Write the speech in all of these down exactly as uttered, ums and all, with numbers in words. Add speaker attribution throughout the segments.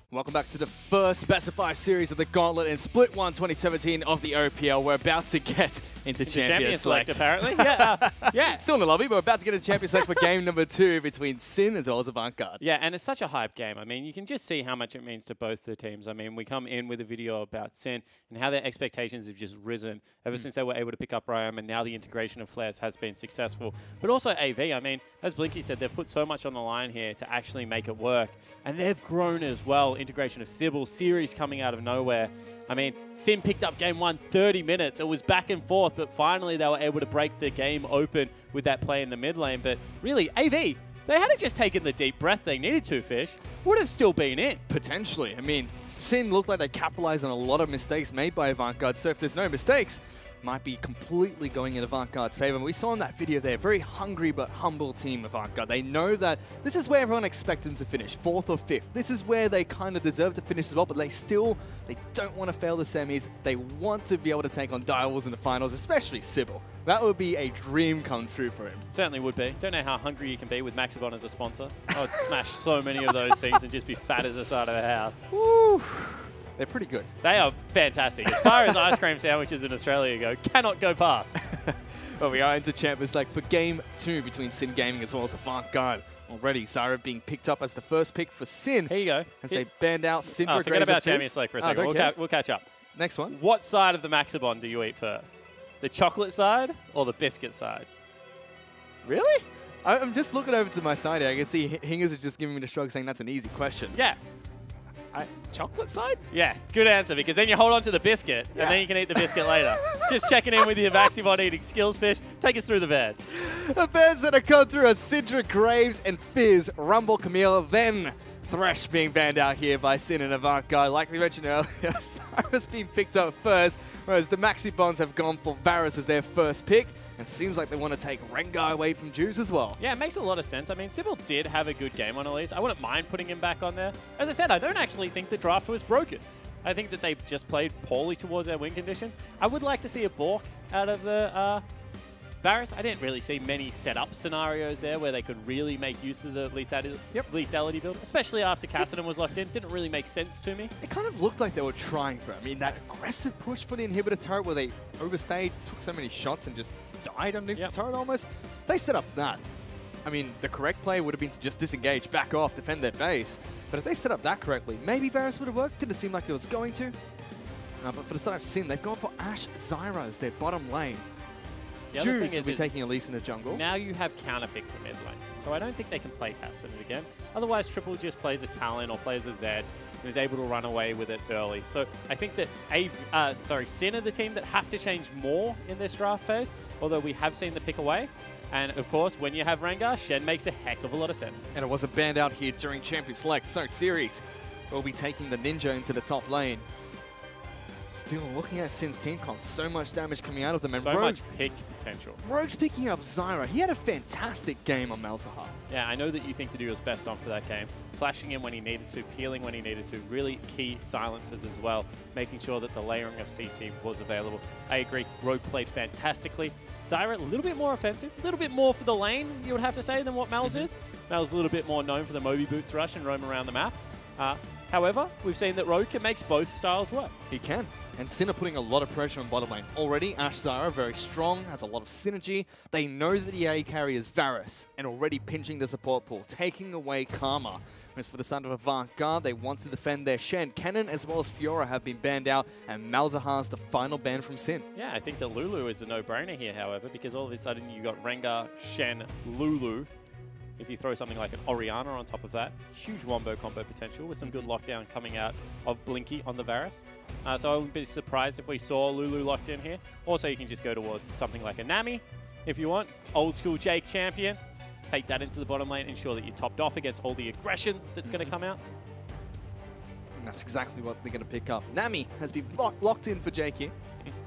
Speaker 1: Welcome back to the first specified series of the Gauntlet in Split one twenty seventeen of the O P L. We're about to get into, into Champion,
Speaker 2: Champion
Speaker 1: Select.
Speaker 2: Select, apparently. Yeah, uh, yeah.
Speaker 1: Still in the lobby, but we're about to get into Champion Select for game number two between Sin as well as Avantgarde.
Speaker 2: Yeah, and it's such a hype game. I mean, you can just see how much it means to both the teams. I mean, we come in with a video about Sin and how their expectations have just risen ever mm. since they were able to pick up Ryom, and now the integration of Flares has been successful. But also A V, I mean, as Blinky said, they've put so much on the line here to actually make it work. And they've grown as well. Integration of Sybil, series coming out of nowhere. I mean, Sin picked up game one thirty minutes. It was back and forth, but finally they were able to break the game open with that play in the mid lane. But really, A V, they had just taken the deep breath they needed to, Fish, would have still been in.
Speaker 1: Potentially. I mean, Sin looked like they capitalized on a lot of mistakes made by Avantgarde, so if there's no mistakes, might be completely going in Avantgarde's favor. And we saw in that video there, very hungry but humble team Avantgarde. They know that this is where everyone expects them to finish, fourth or fifth. This is where they kind of deserve to finish as well, but they still, they don't want to fail the semis. They want to be able to take on Direwolves in the finals, especially Sybil. That would be a dream come true for him.
Speaker 2: Certainly would be. Don't know how hungry you can be with Maxibon as a sponsor. I would smash so many of those things and just be fat as the side of a house.
Speaker 1: Woo. They're pretty good.
Speaker 2: They are fantastic. As far as ice cream sandwiches in Australia go, cannot go past.
Speaker 1: Well, we are into Champions Select for game two between Sin Gaming as well as Avantgarde. Already, Zyra being picked up as the first pick for Sin.
Speaker 2: Here you go.
Speaker 1: As
Speaker 2: Here.
Speaker 1: they banned out Syndra.
Speaker 2: Oh, forget about Champions Select for a second. Oh, we'll, ca we'll catch up.
Speaker 1: Next one.
Speaker 2: What side of the Maxibon do you eat first? The chocolate side or the biscuit side?
Speaker 1: Really? I I'm just looking over to my side here. I can see Hingers is just giving me the shrug saying that's an easy question.
Speaker 2: Yeah.
Speaker 1: I, chocolate side?
Speaker 2: Yeah, good answer, because then you hold on to the biscuit, yeah. and then you can eat the biscuit later. Just checking in with your Maxibon eating skills, Fish. Take us through the beds. The
Speaker 1: beds that have come through are Syndra, Graves, and Fizz, Rumble, Camille, then Thresh being banned out here by Sin and Avantgarde. Like we mentioned earlier, Zyra's being picked up first, whereas the Maxibons have gone for Varus as their first pick. And seems like they want to take Rengar away from Juice as well.
Speaker 2: Yeah, it makes a lot of sense. I mean, Sybil did have a good game on Elise. I wouldn't mind putting him back on there. As I said, I don't actually think the draft was broken. I think that they just played poorly towards their win condition. I would like to see a Bork out of the uh, Varus. I didn't really see many setup scenarios there where they could really make use of the lethality,
Speaker 1: yep.
Speaker 2: lethality build, especially after Kassadin was locked in. Didn't really make sense to me.
Speaker 1: It kind of looked like they were trying for it. I mean, that aggressive push for the inhibitor turret where they overstayed, took so many shots and just died underneath yep. the turret almost. They set up that. I mean, the correct play would have been to just disengage, back off, defend their base. But if they set up that correctly, maybe Varus would have worked. Didn't seem like it was going to. Uh, but for the side of Sin, they've gone for Ashe Zyra as their bottom lane. Juice will be taking Elise in the jungle.
Speaker 2: Now you have counterpick for mid lane. So I don't think they can play Kassadin again. Otherwise, Triple just plays a Talon or plays a Zed and is able to run away with it early. So I think that a uh, sorry, Sin are the team that have to change more in this draft phase, although we have seen the pick away. And of course, when you have Rengar, Shen makes a heck of a lot of sense.
Speaker 1: And it wasn't banned out here during Champion Select. So series will be taking the Ninja into the top lane. Still looking at Sin's team comp, so much damage coming out of them. And
Speaker 2: so
Speaker 1: Rogue,
Speaker 2: much pick potential.
Speaker 1: Rogue's picking up Zyra. He had a fantastic game on Malzahar.
Speaker 2: Yeah, I know that you think that he was best on for that game. Flashing in when he needed to, peeling when he needed to, really key silences as well, making sure that the layering of C C was available. I agree, Rogue played fantastically. Zyra, a little bit more offensive, a little bit more for the lane, you would have to say, than what Mal's mm-hmm. is. Mal's a little bit more known for the Moby Boots rush and roam around the map. Uh, however, we've seen that Rogue can make both styles work.
Speaker 1: He can. And Sin are putting a lot of pressure on bottom lane. Already, Ashe Zyra, very strong, has a lot of synergy. They know that the A carry is Varus, and already pinching the support pool, taking away Karma. Whereas for the side of Avantgarde, they want to defend their Shen. Kennen as well as Fiora have been banned out, and Malzahar's the final ban from Sin.
Speaker 2: Yeah, I think that Lulu is a no-brainer here, however, because all of a sudden you got Rengar, Shen, Lulu. If you throw something like an Orianna on top of that, huge wombo combo potential with some good lockdown coming out of Blinky on the Varus. Uh, so I wouldn't be surprised if we saw Lulu locked in here. Also, you can just go towards something like a Nami if you want. Old school Jake champion. Take that into the bottom lane, ensure that you're topped off against all the aggression that's mm-hmm. going to come out.
Speaker 1: And that's exactly what they're going to pick up. Nami has been lock locked in for Jake here.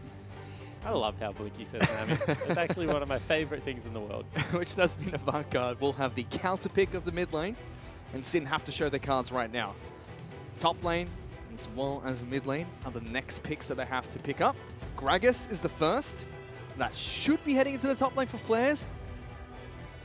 Speaker 2: I love how Blinky says Nami. It's actually one of my favorite things in the world.
Speaker 1: Which does mean Avantgarde will have the counter pick of the mid lane, and Sin have to show their cards right now. Top lane, as well as mid lane, are the next picks that they have to pick up. Gragas is the first. That should be heading into the top lane for Flares.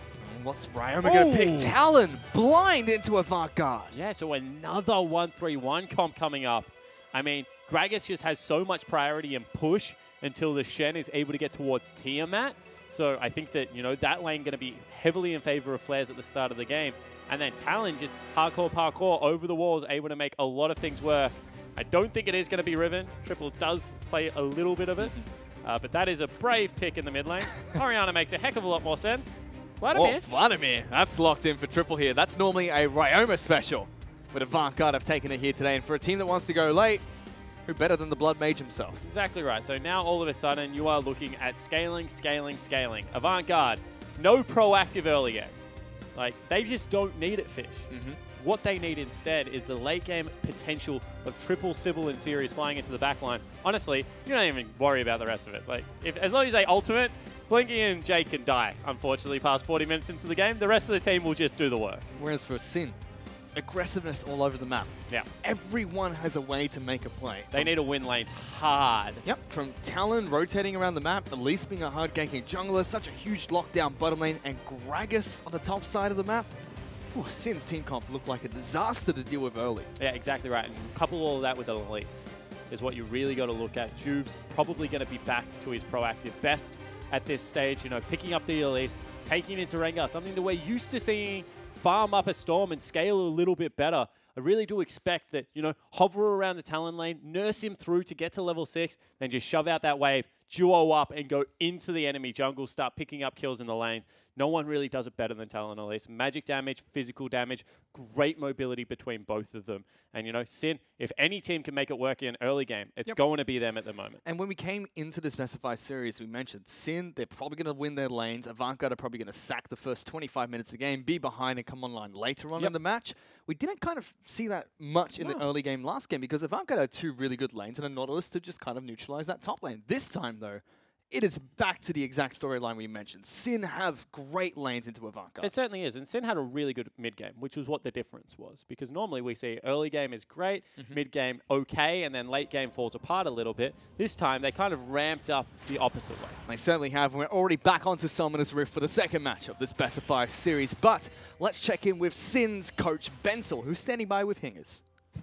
Speaker 1: And what's Ryoma going to pick?
Speaker 2: Ooh.
Speaker 1: Talon, blind into Avant Garde.
Speaker 2: Yeah, so another one three one comp coming up. I mean, Gragas just has so much priority and push until the Shen is able to get towards Tiamat. So I think that, you know, that lane going to be heavily in favor of Flares at the start of the game. And then Talon just hardcore parkour over the walls, able to make a lot of things work. I don't think it is going to be Riven. Triple does play a little bit of it. Uh, but that is a brave pick in the mid lane. Orianna makes a heck of a lot more sense. Vladimir.
Speaker 1: Oh, Vladimir. That's locked in for Triple here. That's normally a Ryoma special. But Avant Garde have taken it here today. And for a team that wants to go late, who better than the Blood Mage himself?
Speaker 2: Exactly right. So now all of a sudden you are looking at scaling, scaling, scaling. Avant Garde, no proactive early game. Like, they just don't need it, Fish.
Speaker 1: Mm-hmm.
Speaker 2: What they need instead is the late game potential of Triple, Sybil, and Series flying into the backline. Honestly, you don't even worry about the rest of it. Like, if, as long as they ultimate, Blinky and Jake can die, unfortunately, past forty minutes into the game. The rest of the team will just do the work.
Speaker 1: Whereas for Sin, aggressiveness all over the map.
Speaker 2: Yeah.
Speaker 1: Everyone has a way to make a play.
Speaker 2: They
Speaker 1: From,
Speaker 2: need to win lanes hard.
Speaker 1: Yep, from Talon rotating around the map, Elise being a hard ganking jungler, such a huge lockdown bottom lane, and Gragas on the top side of the map. Ooh, Sin's team comp looked like a disaster to deal with early.
Speaker 2: Yeah, exactly right. And couple all of that with Elise is what you really got to look at. Jube's probably going to be back to his proactive best at this stage, you know, picking up the Elise, taking it into Rengar, something that we're used to seeing farm up a Storm and scale a little bit better. I really do expect that, you know, hover around the Talon lane, nurse him through to get to level six, then just shove out that wave, duo up and go into the enemy jungle, start picking up kills in the lanes. No one really does it better than Talon Elise. Magic damage, physical damage, great mobility between both of them. And, you know, Sin, if any team can make it work in early game, it's
Speaker 1: Yep.
Speaker 2: going to be them at the moment.
Speaker 1: And when we came into the Specify series, we mentioned Sin, they're probably going to win their lanes. Avant Garde are probably going to sack the first twenty-five minutes of the game, be behind and come online later on
Speaker 2: Yep.
Speaker 1: in the match. We didn't kind of see that much in
Speaker 2: No.
Speaker 1: the early game last game because Avant Garde had two really good lanes and a Nautilus to just kind of neutralize that top lane. This time, though, it is back to the exact storyline we mentioned. Sin have great lanes into Avant Garde.
Speaker 2: It certainly is. And Sin had a really good mid game, which was what the difference was. Because normally we see early game is great,
Speaker 1: Mm-hmm.
Speaker 2: mid game okay, and then late game falls apart a little bit. This time they kind of ramped up the opposite way.
Speaker 1: They certainly have, and we're already back onto Summoner's Rift for the second match of the Specify series. But let's check in with Sin's coach, Bensel, who's standing by with Hingers.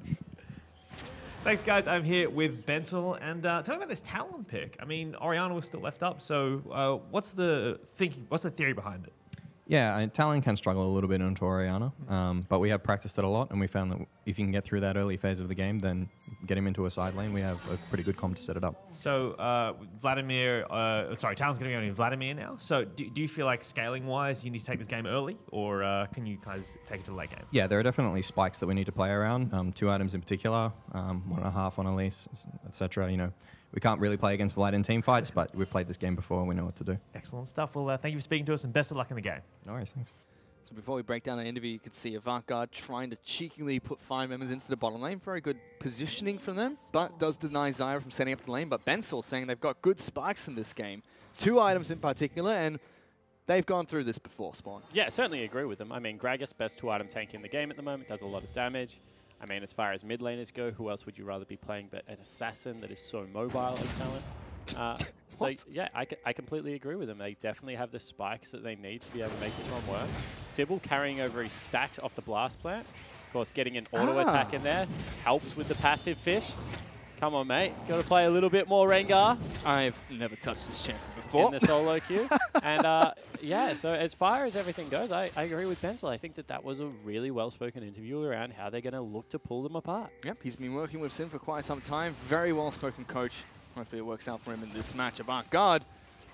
Speaker 3: Thanks, guys. I'm here with Bensel, and uh, tell me about this Talon pick. I mean, Orianna was still left up, so uh, what's the thinking? What's the theory behind it?
Speaker 4: Yeah, I- Talon can struggle a little bit into Orianna, um, but we have practiced it a lot, and we found that if you can get through that early phase of the game, then get him into a side lane, we have a pretty good comp to set it up.
Speaker 3: So uh, Vladimir, uh, sorry, Talon's going to go in Vladimir now. So do, do you feel like scaling-wise, you need to take this game early, or uh, can you guys take it to the late game?
Speaker 4: Yeah, there are definitely spikes that we need to play around, um, two items in particular, um, one and a half on Elise, et cetera. You know, we can't really play against Vlad in team fights, but we've played this game before, we know what to do.
Speaker 3: Excellent stuff. Well, uh, thank you for speaking to us, and best of luck in the game.
Speaker 4: No worries, thanks.
Speaker 1: So before we break down our interview, you could see Avant Garde trying to cheekily put five members into the bottom lane. Very good positioning from them, but does deny Zyra from setting up the lane. But Bensel saying they've got good spikes in this game. Two items in particular, and they've gone through this before, Spawn.
Speaker 2: Yeah, certainly agree with them. I mean, Gragas, best two-item tank in the game at the moment, does a lot of damage. I mean, as far as mid laners go, who else would you rather be playing but an assassin that is so mobile as Talon? Uh, so,
Speaker 1: What?
Speaker 2: yeah, I, c I completely agree with them. They definitely have the spikes that they need to be able to make this one work. Sybil carrying over his stacks off the blast plant. Of course, getting an auto
Speaker 1: Ah.
Speaker 2: attack in there helps with the passive Fish. Come on, mate. Got to play a little bit more Rengar
Speaker 1: I've never touched this champion before.
Speaker 2: in the solo queue. And uh, yeah, so as far as everything goes, I, I agree with Bensel. I think that that was a really well-spoken interview around how they're going to look to pull them apart.
Speaker 1: Yep, he's been working with Sin for quite some time. Very well-spoken coach. Hopefully it works out for him in this match. Avant Garde,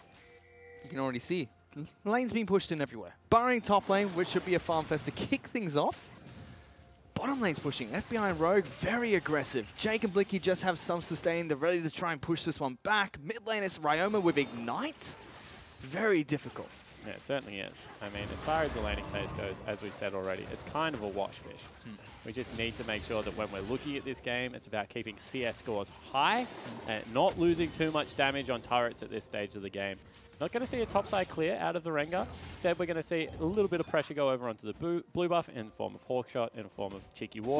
Speaker 1: you can already see, lane's being pushed in everywhere. Barring top lane, which should be a farm fest to kick things off. Bottom lane's pushing. F B I and Rogue, very aggressive. Jake and Blicky just have some sustain. They're ready to try and push this one back. Mid lane is Ryoma with Ignite. Very difficult.
Speaker 2: Yeah, it certainly is. I mean, as far as the laning phase goes, as we said already, it's kind of a wash Fish.
Speaker 1: Hmm.
Speaker 2: We just need to make sure that when we're looking at this game, it's about keeping C S scores high and not losing too much damage on turrets at this stage of the game. Not going to see a topside clear out of the Rengar. Instead, we're going to see a little bit of pressure go over onto the blue, blue buff in the form of Hawkshot, in the form of Cheeky Ward.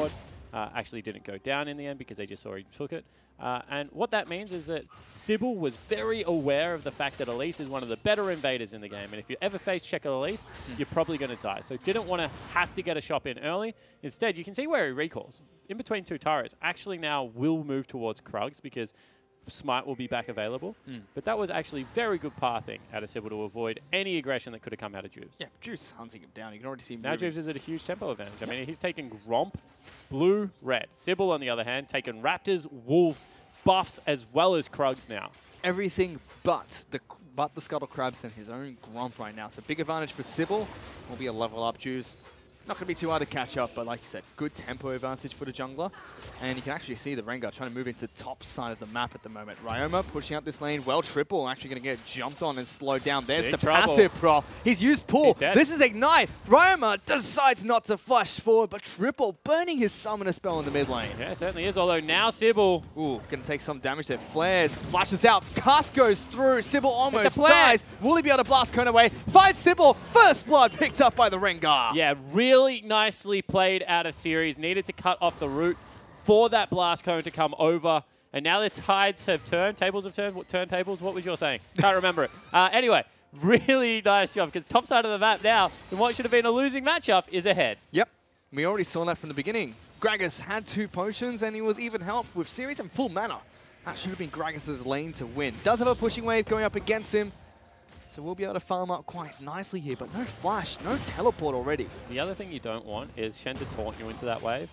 Speaker 2: uh, actually didn't go down in the end because they just saw he took it. Uh, and what that means is that Sybil was very aware of the fact that Elise is one of the better invaders in the game. And if you ever face Checker Elise, mm. you're probably going to die. So didn't want to have to get a shop in early. Instead, you can see where he recalls. In between two turrets, actually now will move towards Krugs because Smite will be back available. Mm. But that was actually very good pathing out of Sybil to avoid any aggression that could have come out of Juves.
Speaker 1: Yeah, Juves hunting him down. You can already see him
Speaker 2: Now
Speaker 1: moving.
Speaker 2: Juves is at a huge tempo advantage. I mean, he's taken Gromp, Blue, Red. Sybil, on the other hand, taken Raptors, Wolves, buffs, as well as Krugs now.
Speaker 1: Everything but the but the Scuttle Crabs and his own Gromp right now. So big advantage for Sybil. Will be a level up Juves. Not going to be too hard to catch up, but like you said, good tempo advantage for the jungler. And you can actually see the Rengar trying to move into top side of the map at the moment. Ryoma pushing up this lane, well triple, actually going to get jumped on and slowed down. There's
Speaker 2: Big
Speaker 1: the
Speaker 2: trouble.
Speaker 1: passive proc. He's used pull.
Speaker 2: He's dead.
Speaker 1: This is Ignite. Ryoma decides not to flash forward, but triple burning his summoner spell in the mid lane.
Speaker 2: Yeah, it certainly is, although now Sybil...
Speaker 1: Ooh, going to take some damage there. Flares, flashes out, Cast goes through, Sybil almost
Speaker 2: plan.
Speaker 1: dies. Will he be able to blast Cone away? Finds Sybil, first blood picked up by the Rengar.
Speaker 2: Yeah, really nicely played out of series. Needed to cut off the route for that blast cone to come over. And now the tides have turned. Tables have turned. What turntables? What was your saying? Can't remember it. Uh, anyway, really nice job because top side of the map now, in what should have been a losing matchup, is ahead.
Speaker 1: Yep. We already saw that from the beginning. Gragas had two potions and he was even helped with series and full mana. That should have been Gragas' lane to win. Does have a pushing wave going up against him. So we'll be able to farm up quite nicely here, but no flash, no teleport already.
Speaker 2: The other thing you don't want is Shen to taunt you into that wave.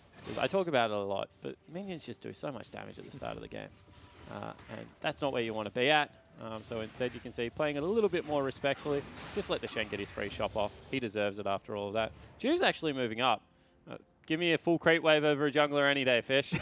Speaker 2: I talk about it a lot, but minions just do so much damage at the start of the game. Uh, and that's not where you want to be at. Um, so instead you can see playing it a little bit more respectfully. Just let the Shen get his free shop off. He deserves it after all of that. Juve's actually moving up. Uh, give me a full crate wave over a jungler any day, Fish.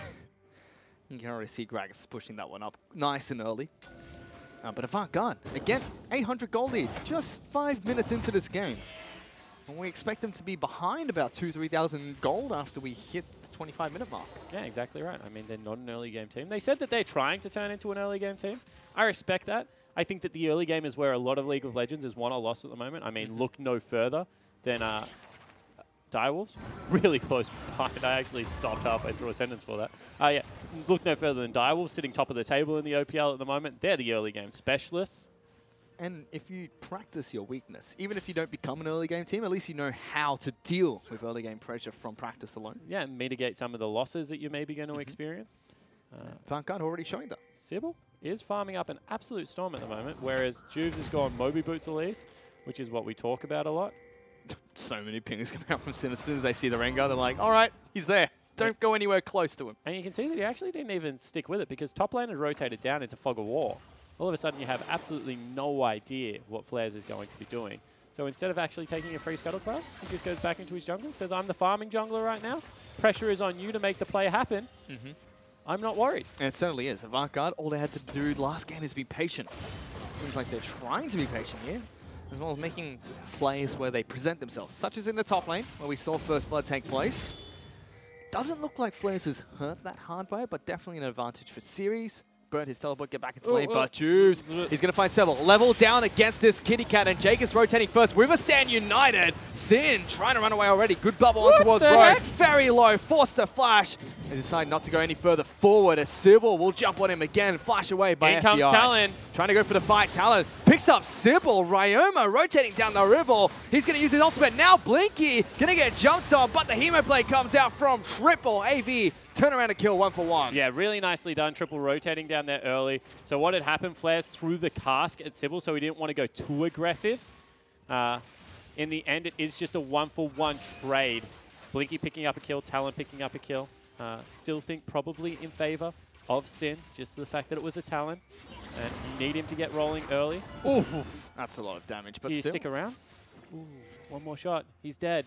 Speaker 1: You can already see Gragas pushing that one up nice and early. Uh, but Avant-Garde, again, eight hundred gold lead, just five minutes into this game. And we expect them to be behind about two, three thousand gold after we hit the twenty-five minute mark.
Speaker 2: Yeah, exactly right. I mean, they're not an early game team. They said that they're trying to turn into an early game team. I respect that. I think that the early game is where a lot of League of Legends is won or lost at the moment. I mean, mm-hmm. look no further than uh, Direwolves. Really close behind. I actually stopped halfway through a sentence for that. Uh, yeah, look no further than Direwolves, sitting top of the table in the O P L at the moment. They're the early game specialists.
Speaker 1: And if you practice your weakness, even if you don't become an early game team, at least you know how to deal with early game pressure from practice alone.
Speaker 2: Yeah, and mitigate some of the losses that you may be going to mm-hmm. experience.
Speaker 1: Uh, Avant-Garde already showing that.
Speaker 2: Sybil is farming up an absolute storm at the moment, whereas Juves has gone Moby Boots Elise, which is what we talk about a lot.
Speaker 1: So many pings coming out from Sin. As soon as they see the Rengar, they're like, all right, he's there. Don't go anywhere close to him.
Speaker 2: And you can see that he actually didn't even stick with it because top lane had rotated down into Fog of War. All of a sudden, you have absolutely no idea what Flares is going to be doing. So instead of actually taking a free Scuttle Crab, he just goes back into his jungle, says, I'm the farming jungler right now. Pressure is on you to make the play happen. Mm-hmm. I'm not worried.
Speaker 1: And it certainly is. Avant-Garde, all they had to do last game is be patient. It seems like they're trying to be patient here, as well as making plays where they present themselves, such as in the top lane, where we saw First Blood take place. Doesn't look like Flares has hurt that hard by it, but definitely an advantage for series. Burn his teleport, get back into
Speaker 2: ooh,
Speaker 1: lane,
Speaker 2: ooh.
Speaker 1: but Juves, he's going to find Seville. Level down against this Kitty Cat, and Jake is rotating first. Riverstand United. Sin trying to run away already. Good bubble on towards Rogue. Very low, forced to flash. They decide not to go any further forward as Sybil will jump on him again. Flash away by
Speaker 2: In
Speaker 1: F B I.
Speaker 2: comes Talon.
Speaker 1: Trying to go for the fight. Talon picks up Sybil. Ryoma rotating down the river. He's going to use his ultimate. Now Blinky going to get jumped on, but the Hemoblade comes out from Triple. A V turn around to kill one for one.
Speaker 2: Yeah, really nicely done. Triple rotating down there early. So what had happened, Flares threw the cask at Sybil, so he didn't want to go too aggressive. Uh, in the end, it is just a one-for-one trade. Blinky picking up a kill, Talon picking up a kill. Uh, still think probably in favor of Sin, just the fact that it was a Talon. And you need him to get rolling early.
Speaker 1: Ooh, that's a lot of damage, but
Speaker 2: Do you
Speaker 1: still.
Speaker 2: stick around? Ooh, one more shot. He's dead.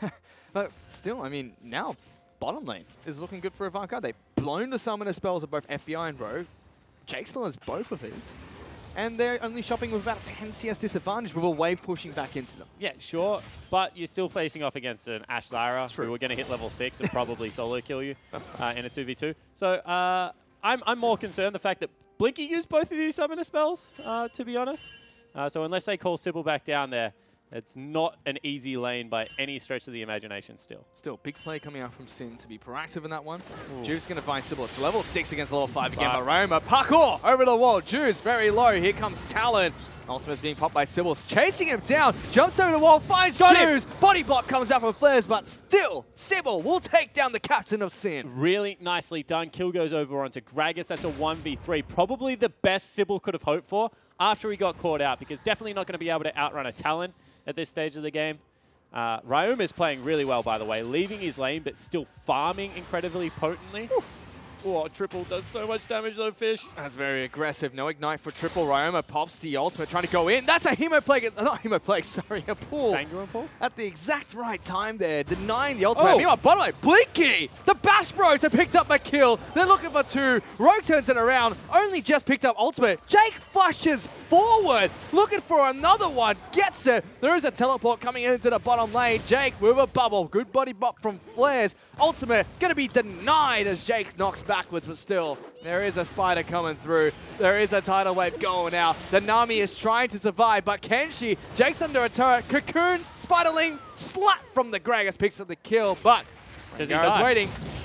Speaker 1: But still, I mean, now bottom lane is looking good for Avant-Garde. They've blown the summoner spells of both F B I and Rogue. Jake still has both of his. And they're only shopping with about a ten C S disadvantage with a wave pushing back into them.
Speaker 2: Yeah, sure, but you're still facing off against an Ashe Zyra
Speaker 1: True.
Speaker 2: who are going to hit level six and probably solo kill you uh, in a two v two. So uh, I'm, I'm more concerned the fact that Blinky used both of these summoner spells, uh, to be honest. Uh, so unless they call Sybil back down there, It's not an easy lane by any stretch of the imagination still.
Speaker 1: Still, big play coming out from Sin to be proactive in that one. Juve's going to find Sybil. It's level six against level five again. But Roma, parkour over the wall. Juve's very low. Here comes Talon. Ultimate's being popped by Sybil. Chasing him down. Jumps over the wall. Finds Juve. Body block comes out from Flares. But still, Sybil will take down the captain of Sin.
Speaker 2: Really nicely done. Kill goes over onto Gragas. That's a one v three. Probably the best Sybil could have hoped for after he got caught out, because definitely not going to be able to outrun a Talon at this stage of the game. Uh, Ryoma is playing really well, by the way, leaving his lane but still farming incredibly potently. Oof. Oh, Triple does so much damage though, Fish.
Speaker 1: That's very aggressive. No ignite for Triple. Ryoma pops the ultimate, trying to go in. That's a Hemoplague. Not Hemoplague, sorry, a pull.
Speaker 2: Sanguine pull?
Speaker 1: At the exact right time there, denying the ultimate.
Speaker 2: Oh.
Speaker 1: Meanwhile, by the way, Blinky! The Bash Bros have picked up a kill. They're looking for two. Rogue turns it around. Only just picked up ultimate. Jake flushes forward, looking for another one. Gets it. There is a teleport coming into the bottom lane. Jake with a bubble. Good body bop from Flares. Ultimate going to be denied as Jake knocks backwards, but still, there is a spider coming through. There is a tidal wave going out. The Nami is trying to survive, but can she? Jake's under a turret. Cocoon, Spiderling, slat from the Gragas, picks up the kill, but Rengar's waiting.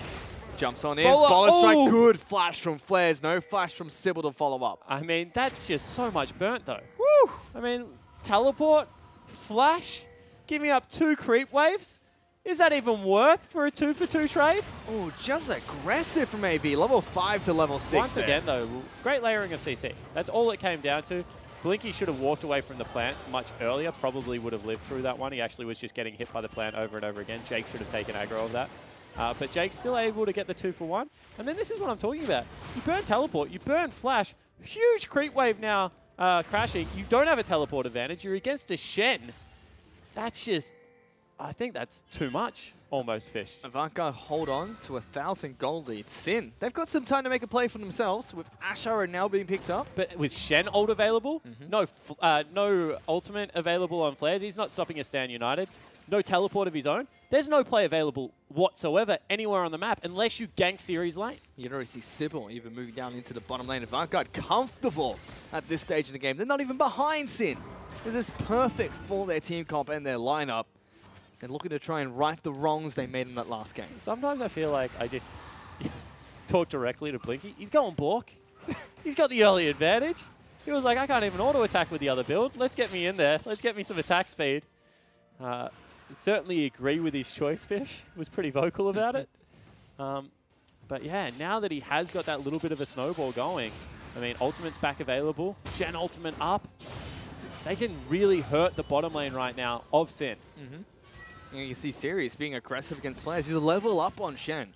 Speaker 1: Jumps on in.
Speaker 2: Follow
Speaker 1: Follow strike,
Speaker 2: oh.
Speaker 1: good flash from Flares. No flash from Sybil to follow up.
Speaker 2: I mean, that's just so much burnt though.
Speaker 1: Woo!
Speaker 2: I mean, teleport, flash, giving up two creep waves. Is that even worth for a two for two trade?
Speaker 1: Oh, just aggressive from A V. Level five to level six.
Speaker 2: Once
Speaker 1: there.
Speaker 2: again, though, great layering of C C. That's all it came down to. Blinky should have walked away from the plants much earlier. Probably would have lived through that one. He actually was just getting hit by the plant over and over again. Jake should have taken aggro of that. Uh, but Jake's still able to get the two for one. And then this is what I'm talking about. You burn teleport, you burn flash. Huge creep wave now uh, crashing. You don't have a teleport advantage. You're against a Shen. That's just... I think that's too much, almost, Fish.
Speaker 1: Avantgarde hold on to a thousand gold lead. Sin, they've got some time to make a play for themselves, with Ashara now being picked up.
Speaker 2: But with Shen ult available,
Speaker 1: Mm-hmm.
Speaker 2: no f uh, no ultimate available on Flares, he's not stopping a Stand United, no teleport of his own, there's no play available whatsoever anywhere on the map unless you gank series lane.
Speaker 1: You can already see Sybil even moving down into the bottom lane. Avantgarde comfortable at this stage of the game. They're not even behind Sin. This is perfect for their team comp and their lineup. And looking to try and right the wrongs they made in that last game.
Speaker 2: Sometimes I feel like I just talk directly to Blinky. He's going Bork. He's got the early advantage. He was like, I can't even auto-attack with the other build. Let's get me in there. Let's get me some attack speed. Uh, certainly agree with his choice, Fish. Was pretty vocal about it. Um, but yeah, now that he has got that little bit of a snowball going, I mean, Ultimate's back available. Shen Ultimate up. They can really hurt the bottom lane right now of Sin.
Speaker 1: Mm-hmm. You see Sirius being aggressive against Flares. He's a level up on Shen.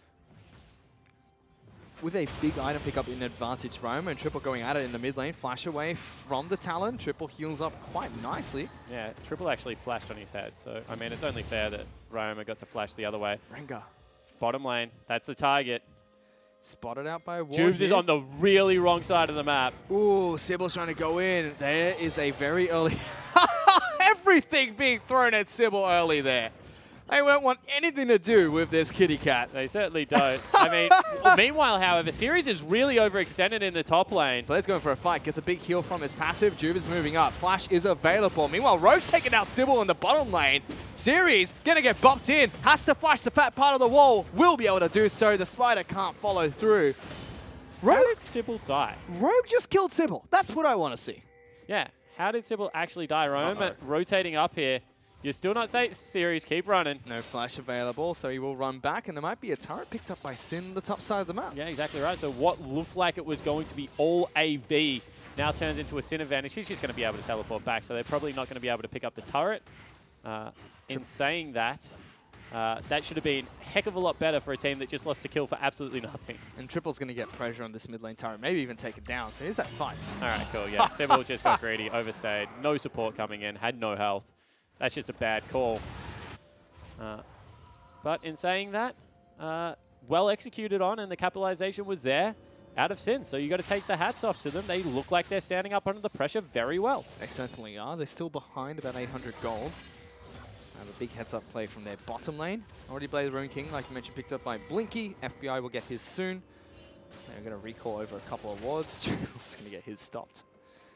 Speaker 1: With a big item pickup in advantage, Roma and Triple going at it in the mid lane. Flash away from the Talon. Triple heals up quite nicely.
Speaker 2: Yeah, Triple actually flashed on his head. So, I mean, it's only fair that Ryoma got to flash the other way.
Speaker 1: Rengar.
Speaker 2: Bottom lane, that's the target.
Speaker 1: Spotted out by Ward.
Speaker 2: Jubes is on the really wrong side of the map.
Speaker 1: Ooh, Sybil's trying to go in. There is a very early... Everything being thrown at Sybil early there. They won't want anything to do with this kitty cat.
Speaker 2: They certainly don't. I mean, meanwhile, however, Series is really overextended in the top lane.
Speaker 1: Flair's going for a fight. Gets a big heal from his passive. Juve is moving up. Flash is available. Meanwhile, Rogue's taking out Sybil in the bottom lane. Series gonna get bopped in. Has to flash the fat part of the wall. Will be able to do so. The spider can't follow through.
Speaker 2: How
Speaker 1: Rogue,
Speaker 2: did Sybil die?
Speaker 1: Rogue just killed Sybil. That's what I want to see.
Speaker 2: Yeah, how did Sybil actually die? Rome
Speaker 1: Uh-oh.
Speaker 2: rotating up here. You're still not safe, Series. Keep running.
Speaker 1: No flash available, so he will run back, and there might be a turret picked up by Sin on the top side of the map.
Speaker 2: Yeah, exactly right. So what looked like it was going to be all A V now turns into a Sin advantage. He's just going to be able to teleport back, so they're probably not going to be able to pick up the turret. Uh, in saying that, uh, that should have been a heck of a lot better for a team that just lost a kill for absolutely nothing.
Speaker 1: And Triple's going to get pressure on this mid lane turret, maybe even take it down. So here's that fight.
Speaker 2: All right, cool. Yeah, Sybil just got greedy, overstayed. No support coming in, had no health. That's just a bad call. Uh, but in saying that, uh, well executed on, and the capitalization was there out of Sin. So you got to take the hats off to them. They look like they're standing up under the pressure very well.
Speaker 1: They certainly are. They're still behind about eight hundred gold. Have a big heads-up play from their bottom lane. Already played the Rune King, like you mentioned, picked up by Blinky. F B I will get his soon. They're going to recall over a couple of wards. It's going to get his stopped.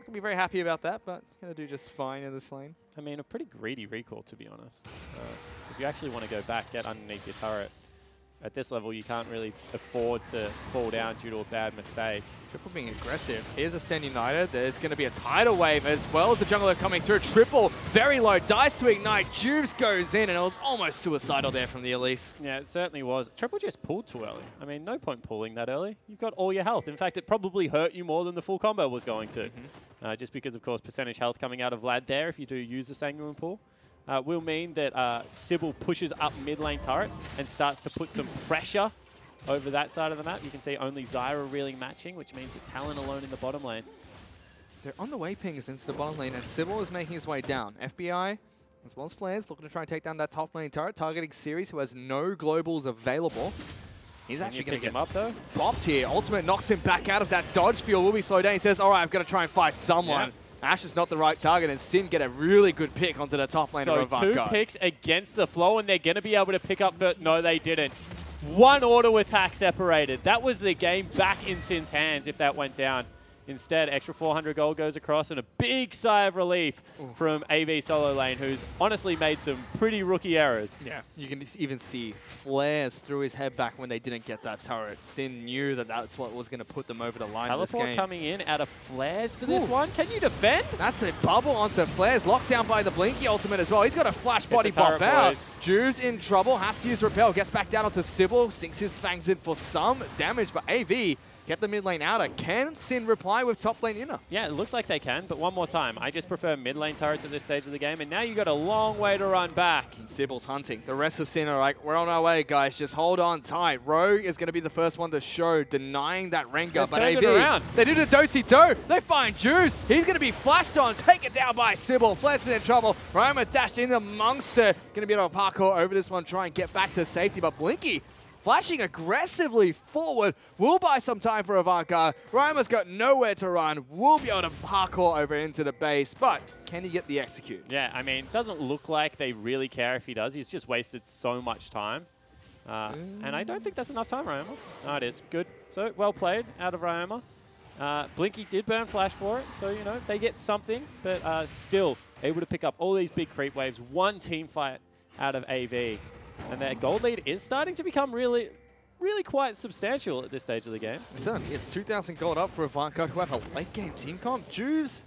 Speaker 1: going to be very happy about that, but going to do just fine in this lane.
Speaker 2: I mean, a pretty greedy recall, to be honest. Uh, if you actually want to go back, get underneath your turret, at this level, you can't really afford to fall down due to a bad mistake.
Speaker 1: Triple being aggressive. Here's a Stand United. There's going to be a tidal wave as well as the jungler coming through. Triple, very low, dies to ignite. Juves goes in, and it was almost suicidal there from the Elise.
Speaker 2: Yeah, it certainly was. Triple just pulled too early. I mean, no point pulling that early. You've got all your health. In fact, it probably hurt you more than the full combo was going to. Mm-hmm. uh, just because, of course, percentage health coming out of Vlad there if you do use the Sanguine pull. Uh, will mean that uh, Sybil pushes up mid lane turret and starts to put some pressure over that side of the map. You can see only Zyra really matching, which means that Talon alone in the bottom lane.
Speaker 1: They're on the way pings into the bottom lane, and Sybil is making his way down. F B I, as well as Flares, looking to try and take down that top lane turret, targeting Series, who has no globals available. He's
Speaker 2: Can
Speaker 1: actually
Speaker 2: you
Speaker 1: going
Speaker 2: pick
Speaker 1: to
Speaker 2: him
Speaker 1: get
Speaker 2: up, though?
Speaker 1: bopped here. Ultimate knocks him back out of that dodge field. Will be slowed down. He says, all right, I've got to try and fight someone.
Speaker 2: Yeah.
Speaker 1: Ash is not the right target, and Sin get a really good pick onto the top lane
Speaker 2: So
Speaker 1: of
Speaker 2: two
Speaker 1: Avant
Speaker 2: picks against the flow, and they're going to be able to pick up, but no, they didn't. One auto attack separated. That was the game back in Sin's hands if that went down. Instead, extra four hundred gold goes across, and a big sigh of relief Ooh. from A V solo lane, who's honestly made some pretty rookie errors.
Speaker 1: Yeah, you can even see flares through his head back when they didn't get that turret. Sin knew that that's what was going to put them over the line in this game.
Speaker 2: Teleport coming in out of flares for this Ooh. one. Can you defend?
Speaker 1: That's a bubble onto flares, locked down by the Blinky ultimate as well. He's got a flash body pop out.
Speaker 2: Boys.
Speaker 1: Juves in trouble, has to use repel, gets back down onto Sybil, sinks his fangs in for some damage, but A V get the mid lane outer. Can Sin reply with top lane inner?
Speaker 2: Yeah, it looks like they can, but one more time. I just prefer mid lane turrets at this stage of the game, and now you've got a long way to run back.
Speaker 1: And Sybil's hunting. The rest of Sin are like, we're on our way, guys. Just hold on tight. Rogue is going to be the first one to show, denying that Rengar,
Speaker 2: They've
Speaker 1: but A V,
Speaker 2: around.
Speaker 1: they do the do-si-do. They find Juves. He's going to be flashed on, taken down by Sybil. Flares in trouble. Roma dashed in amongst her. Going to be able to parkour over this one, try and get back to safety, but Blinky flashing aggressively forward will buy some time for Avant-Garde. Ryoma's got nowhere to run. Will be able to parkour over into the base, but can he get the execute?
Speaker 2: Yeah, I mean, it doesn't look like they really care if he does. He's just wasted so much time. Uh, mm. And I don't think that's enough time, Ryoma. No, it is. Good. So, well played out of Ryoma. Uh, Blinky did burn flash for it, so, you know, they get something, but uh, still able to pick up all these big creep waves. One team fight out of A V. And their gold lead is starting to become really, really quite substantial at this stage of the game.
Speaker 1: Certainly, it's two thousand gold up for Avant-Garde, who have a late game team comp. Juves,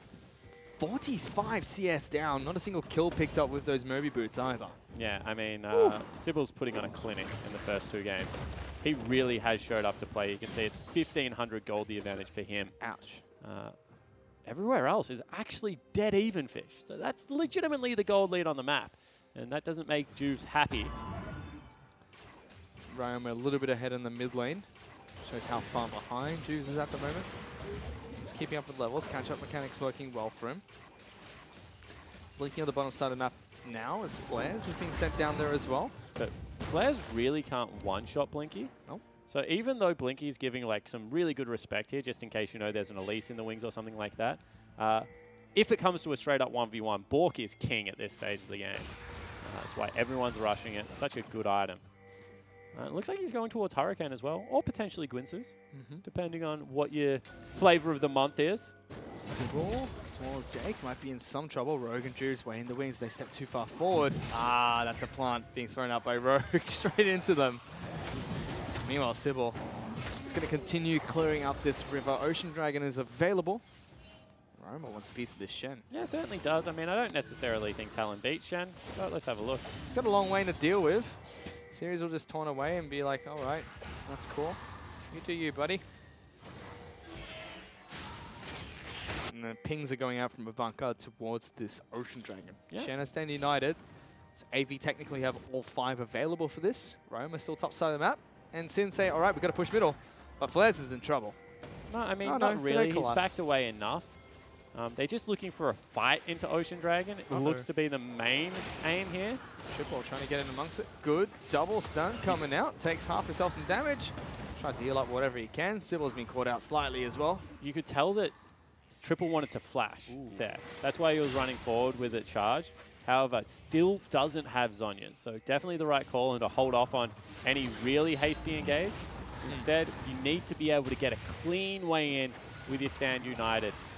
Speaker 1: forty-five C S down. Not a single kill picked up with those Moby boots either.
Speaker 2: Yeah, I mean, uh, Sybil's putting on a clinic in the first two games. He really has showed up to play. You can see it's fifteen hundred gold the advantage for him.
Speaker 1: Ouch.
Speaker 2: Uh, everywhere else is actually dead even fish. So that's legitimately the gold lead on the map. And that doesn't make Juves happy.
Speaker 1: Ryoma a little bit ahead in the mid lane. Shows how far behind Juves is at the moment. He's keeping up with levels. Catch-up mechanics working well for him. Blinking on the bottom side of the map now as Flares is being sent down there as well.
Speaker 2: But Flares really can't one-shot Blinky.
Speaker 1: Nope.
Speaker 2: So even though Blinky is giving like some really good respect here, just in case you know there's an Elise in the wings or something like that, uh, if it comes to a straight-up one v one, Bork is king at this stage of the game. Uh, that's why everyone's rushing it. Such a good item. Uh, it looks like he's going towards Hurricane as well, or potentially Gwinsus, mm-hmm. depending on what your flavor of the month is.
Speaker 1: Sybil, as well as Jake, might be in some trouble. Rogue and Juves waiting the wings. They step too far forward. Ah, that's a plant being thrown out by Rogue straight into them. Meanwhile, Sybil is going to continue clearing up this river. Ocean Dragon is available. Roma wants a piece of this Shen.
Speaker 2: Yeah, certainly does. I mean, I don't necessarily think Talon beats Shen, but let's have a look.
Speaker 1: He's got a long way to deal with. Series will just taunt away and be like, all right, that's cool. You do you, buddy. And the pings are going out from Avant-Garde towards this Ocean Dragon.
Speaker 2: Yeah.
Speaker 1: Shen has Stand United. So A V technically have all five available for this. Roma still top side of the map. And Sin say, all right, we've got to push middle. But Flares is in trouble.
Speaker 2: No, I mean,
Speaker 1: oh,
Speaker 2: not
Speaker 1: no,
Speaker 2: really. He's backed away enough. Um, they're just looking for a fight into Ocean Dragon. It uh-oh. looks to be the main aim here.
Speaker 1: Triple trying to get in amongst it. Good. Double stun coming out. Takes half his health and damage. Tries to heal up whatever he can. Sybil's been caught out slightly as well.
Speaker 2: You could tell that Triple wanted to flash Ooh. there. That's why he was running forward with a charge. However, still doesn't have Zhonya's. So definitely the right call and to hold off on any really hasty engage. Instead, you need to be able to get a clean way in with your Stand United.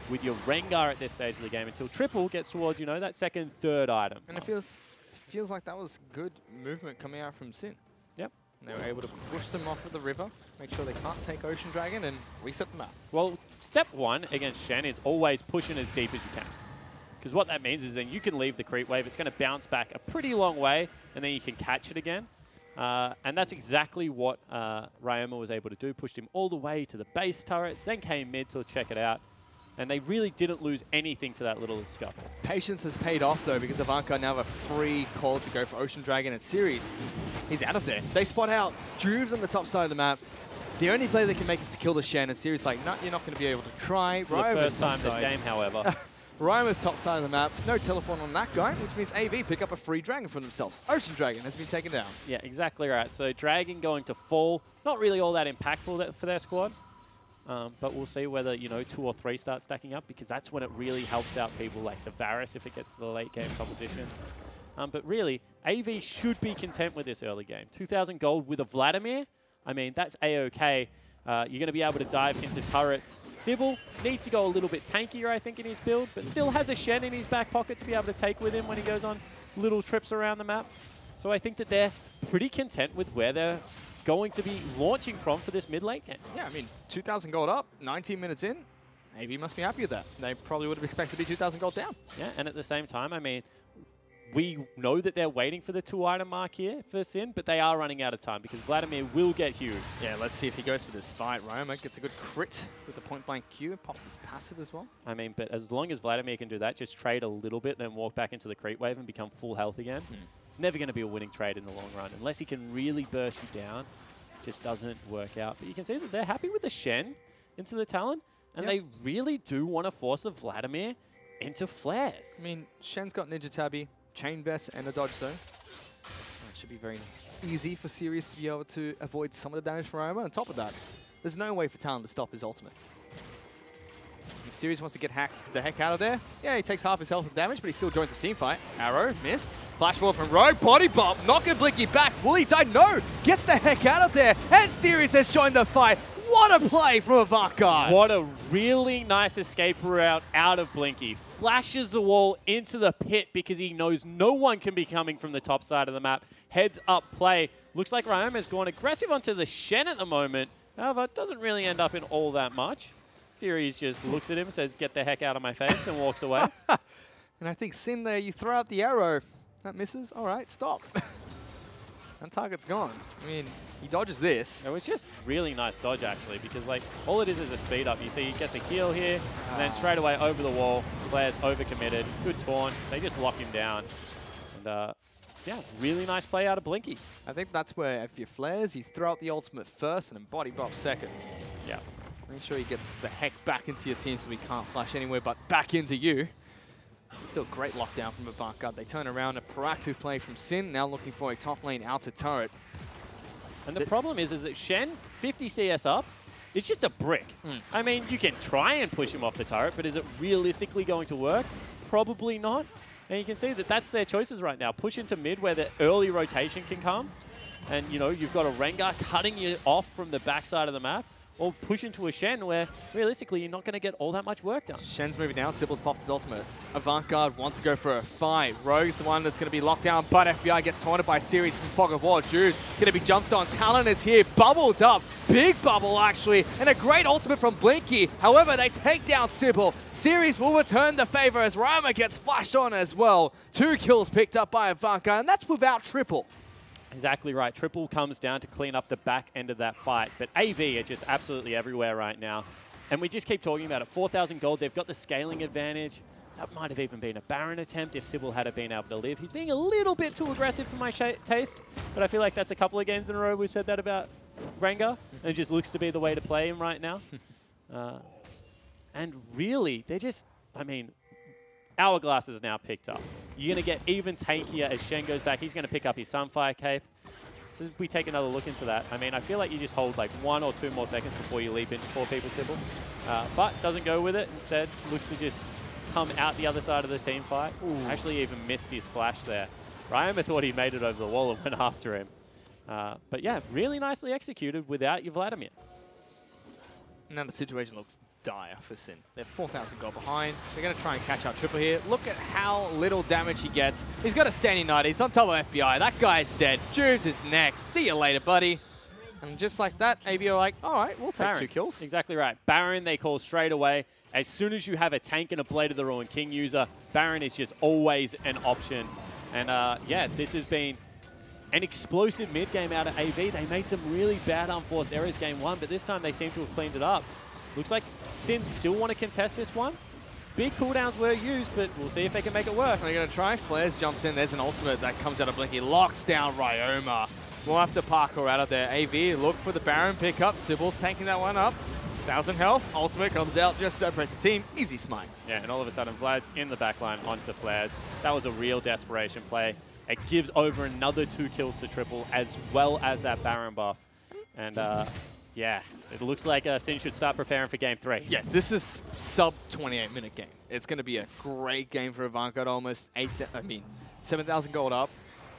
Speaker 2: with your Rengar at this stage of the game until Triple gets towards, you know, that second, third item.
Speaker 1: And it feels feels like that was good movement coming out from Sin.
Speaker 2: Yep.
Speaker 1: And they were able to push them off of the river, make sure they can't take Ocean Dragon, and reset the map.
Speaker 2: Well, step one against Shen is always pushing as deep as you can. Because what that means is then you can leave the creep wave. It's going to bounce back a pretty long way, and then you can catch it again. Uh, and that's exactly what uh, Ryoma was able to do. Pushed him all the way to the base turrets, then came mid to check it out. And they really didn't lose anything for that little scuffle.
Speaker 1: Patience has paid off, though, because Avantgarde now have a free call to go for Ocean Dragon and Series. He's out of there. They spot out. Juve's on the top side of the map. The only play they can make is to kill the Shen, and Series like, no, you're not going to be able to try.
Speaker 2: For the first time this game, however.
Speaker 1: Ryoma's top side of the map. No teleport on that guy, which means A V pick up a free dragon for themselves. Ocean Dragon has been taken down.
Speaker 2: Yeah, exactly right. So Dragon going to fall. Not really all that impactful for their squad. Um, but we'll see whether, you know, two or three start stacking up, because that's when it really helps out people like the Varus if it gets to the late game compositions. Um, but really, A V should be content with this early game. two thousand gold with a Vladimir, I mean, that's A-okay. Uh, you're going to be able to dive into turrets. Sybil needs to go a little bit tankier, I think, in his build, but still has a Shen in his back pocket to be able to take with him when he goes on little trips around the map. So I think that they're pretty content with where they're going to be launching from for this mid-late game.
Speaker 1: Yeah, I mean, two thousand gold up, nineteen minutes in. A V must be happy with that. They probably would have expected to be two thousand gold down.
Speaker 2: Yeah, and at the same time, I mean, we know that they're waiting for the two-item mark here for Sin, but they are running out of time because Vladimir will get huge.
Speaker 1: Yeah, let's see if he goes for this fight. Ryoma gets a good crit with the point-blank Q. Pops his passive as well.
Speaker 2: I mean, but as long as Vladimir can do that, just trade a little bit, then walk back into the creep wave and become full health again. Hmm. It's never going to be a winning trade in the long run. Unless he can really burst you down, it just doesn't work out. But you can see that they're happy with the Shen into the Talon, and yep. they really do want to force a Vladimir into flares.
Speaker 1: I mean, Shen's got Ninja Tabi, Chain Vest, and a dodge zone. It should be very easy for Series to be able to avoid some of the damage from Ryoma. On top of that, there's no way for Talon to stop his ultimate. If Series wants to get hack, the heck out of there, yeah, he takes half his health with damage, but he still joins the team fight. Arrow, missed. Flash ball from Rogue, body bump, knocking Blinky back. Will he die? No! Gets the heck out of there, and Series has joined the fight. What a play from Avantgarde!
Speaker 2: What a really nice escape route out of Blinky. Flashes the wall into the pit because he knows no one can be coming from the top side of the map. Heads up play. Looks like Ryoma's gone aggressive onto the Shen at the moment. However, it doesn't really end up in all that much. Series just looks at him, says, get the heck out of my face, and walks away.
Speaker 1: And I think Sin there, you throw out the arrow. That misses. All right, stop. That target's gone. I mean, he dodges this.
Speaker 2: It was just really nice dodge, actually, because like all it is is a speed up. You see he gets a heal here, and then straight away over the wall. Players overcommitted. Good taunt. They just lock him down. And uh, yeah, really nice play out of Blinky.
Speaker 1: I think that's where if you flares, you throw out the ultimate first and then body bop second.
Speaker 2: Yeah.
Speaker 1: Make sure he gets the heck back into your team so we can't flash anywhere but back into you. Still great lockdown from Avantgarde. They turn around, a proactive play from Sin, now looking for a top lane outer turret.
Speaker 2: And the, the problem is, is that Shen, fifty C S up, is just a brick. Mm. I mean, you can try and push him off the turret, but is it realistically going to work? Probably not. And you can see that that's their choices right now. Push into mid where the early rotation can come. And, you know, you've got a Rengar cutting you off from the backside of the map. Or push into a Shen where, realistically, you're not going to get all that much work done.
Speaker 1: Shen's moving down. Sybil's popped his ultimate. Avantgarde wants to go for a fight. Rogue's the one that's going to be locked down, but F B I gets taunted by Series from Fog of War. Juve's going to be jumped on. Talon is here, bubbled up. Big bubble, actually, and a great ultimate from Blinky. However, they take down Sybil. Series will return the favor as Ryoma gets flashed on as well. Two kills picked up by Avantgarde, and that's without triple.
Speaker 2: Exactly right. Triple comes down to clean up the back end of that fight. But A V are just absolutely everywhere right now. And we just keep talking about it. four thousand gold, they've got the scaling advantage. That might have even been a Baron attempt if Sybil had been able to live. He's being a little bit too aggressive for my taste. But I feel like that's a couple of games in a row we've said that about Rengar. And it just looks to be the way to play him right now. uh, and really, they're just, I mean, Hourglass is now picked up. You're going to get even tankier as Shen goes back. He's going to pick up his Sunfire Cape. So we take another look into that. I mean, I feel like you just hold like one or two more seconds before you leap into four people Sybil. Uh, but doesn't go with it. Instead, looks to just come out the other side of the team fight. Ooh. Actually even missed his flash there. Ryoma thought he made it over the wall and went after him. Uh, but yeah, really nicely executed without your Vladimir.
Speaker 1: Now the situation looks dire for Sin. They're four thousand gold behind. They're going to try and catch up Triple here. Look at how little damage he gets. He's got a standing knight. He's on top of F B I. That guy's dead. Juves is next. See you later, buddy. And just like that, A B are like, all right, we'll take
Speaker 2: Baron.
Speaker 1: two kills.
Speaker 2: Exactly right. Baron, they call straight away. As soon as you have a tank and a Blade of the Ruined King user, Baron is just always an option. And uh, yeah, this has been an explosive mid-game out of A V. They made some really bad unforced errors game one, but this time they seem to have cleaned it up. Looks like Sin still want to contest this one. Big cooldowns were used, but we'll see if they can make it work.
Speaker 1: They're going to try. Flares jumps in. There's an ultimate that comes out of Blinky. Locks down Ryoma. We'll have to parkour out of there. A V look for the Baron pickup. Sybil's tanking that one up. Thousand health. Ultimate comes out. Just so press the team. Easy smite.
Speaker 2: Yeah, and all of a sudden Vlad's in the backline onto Flares. That was a real desperation play. It gives over another two kills to Triple, as well as that Baron buff. And uh, yeah, it looks like uh, Sin should start preparing for game three.
Speaker 1: Yeah, this is sub twenty-eight minute game. It's going to be a great game for Avantgarde. Almost eight. I mean, seven thousand gold up.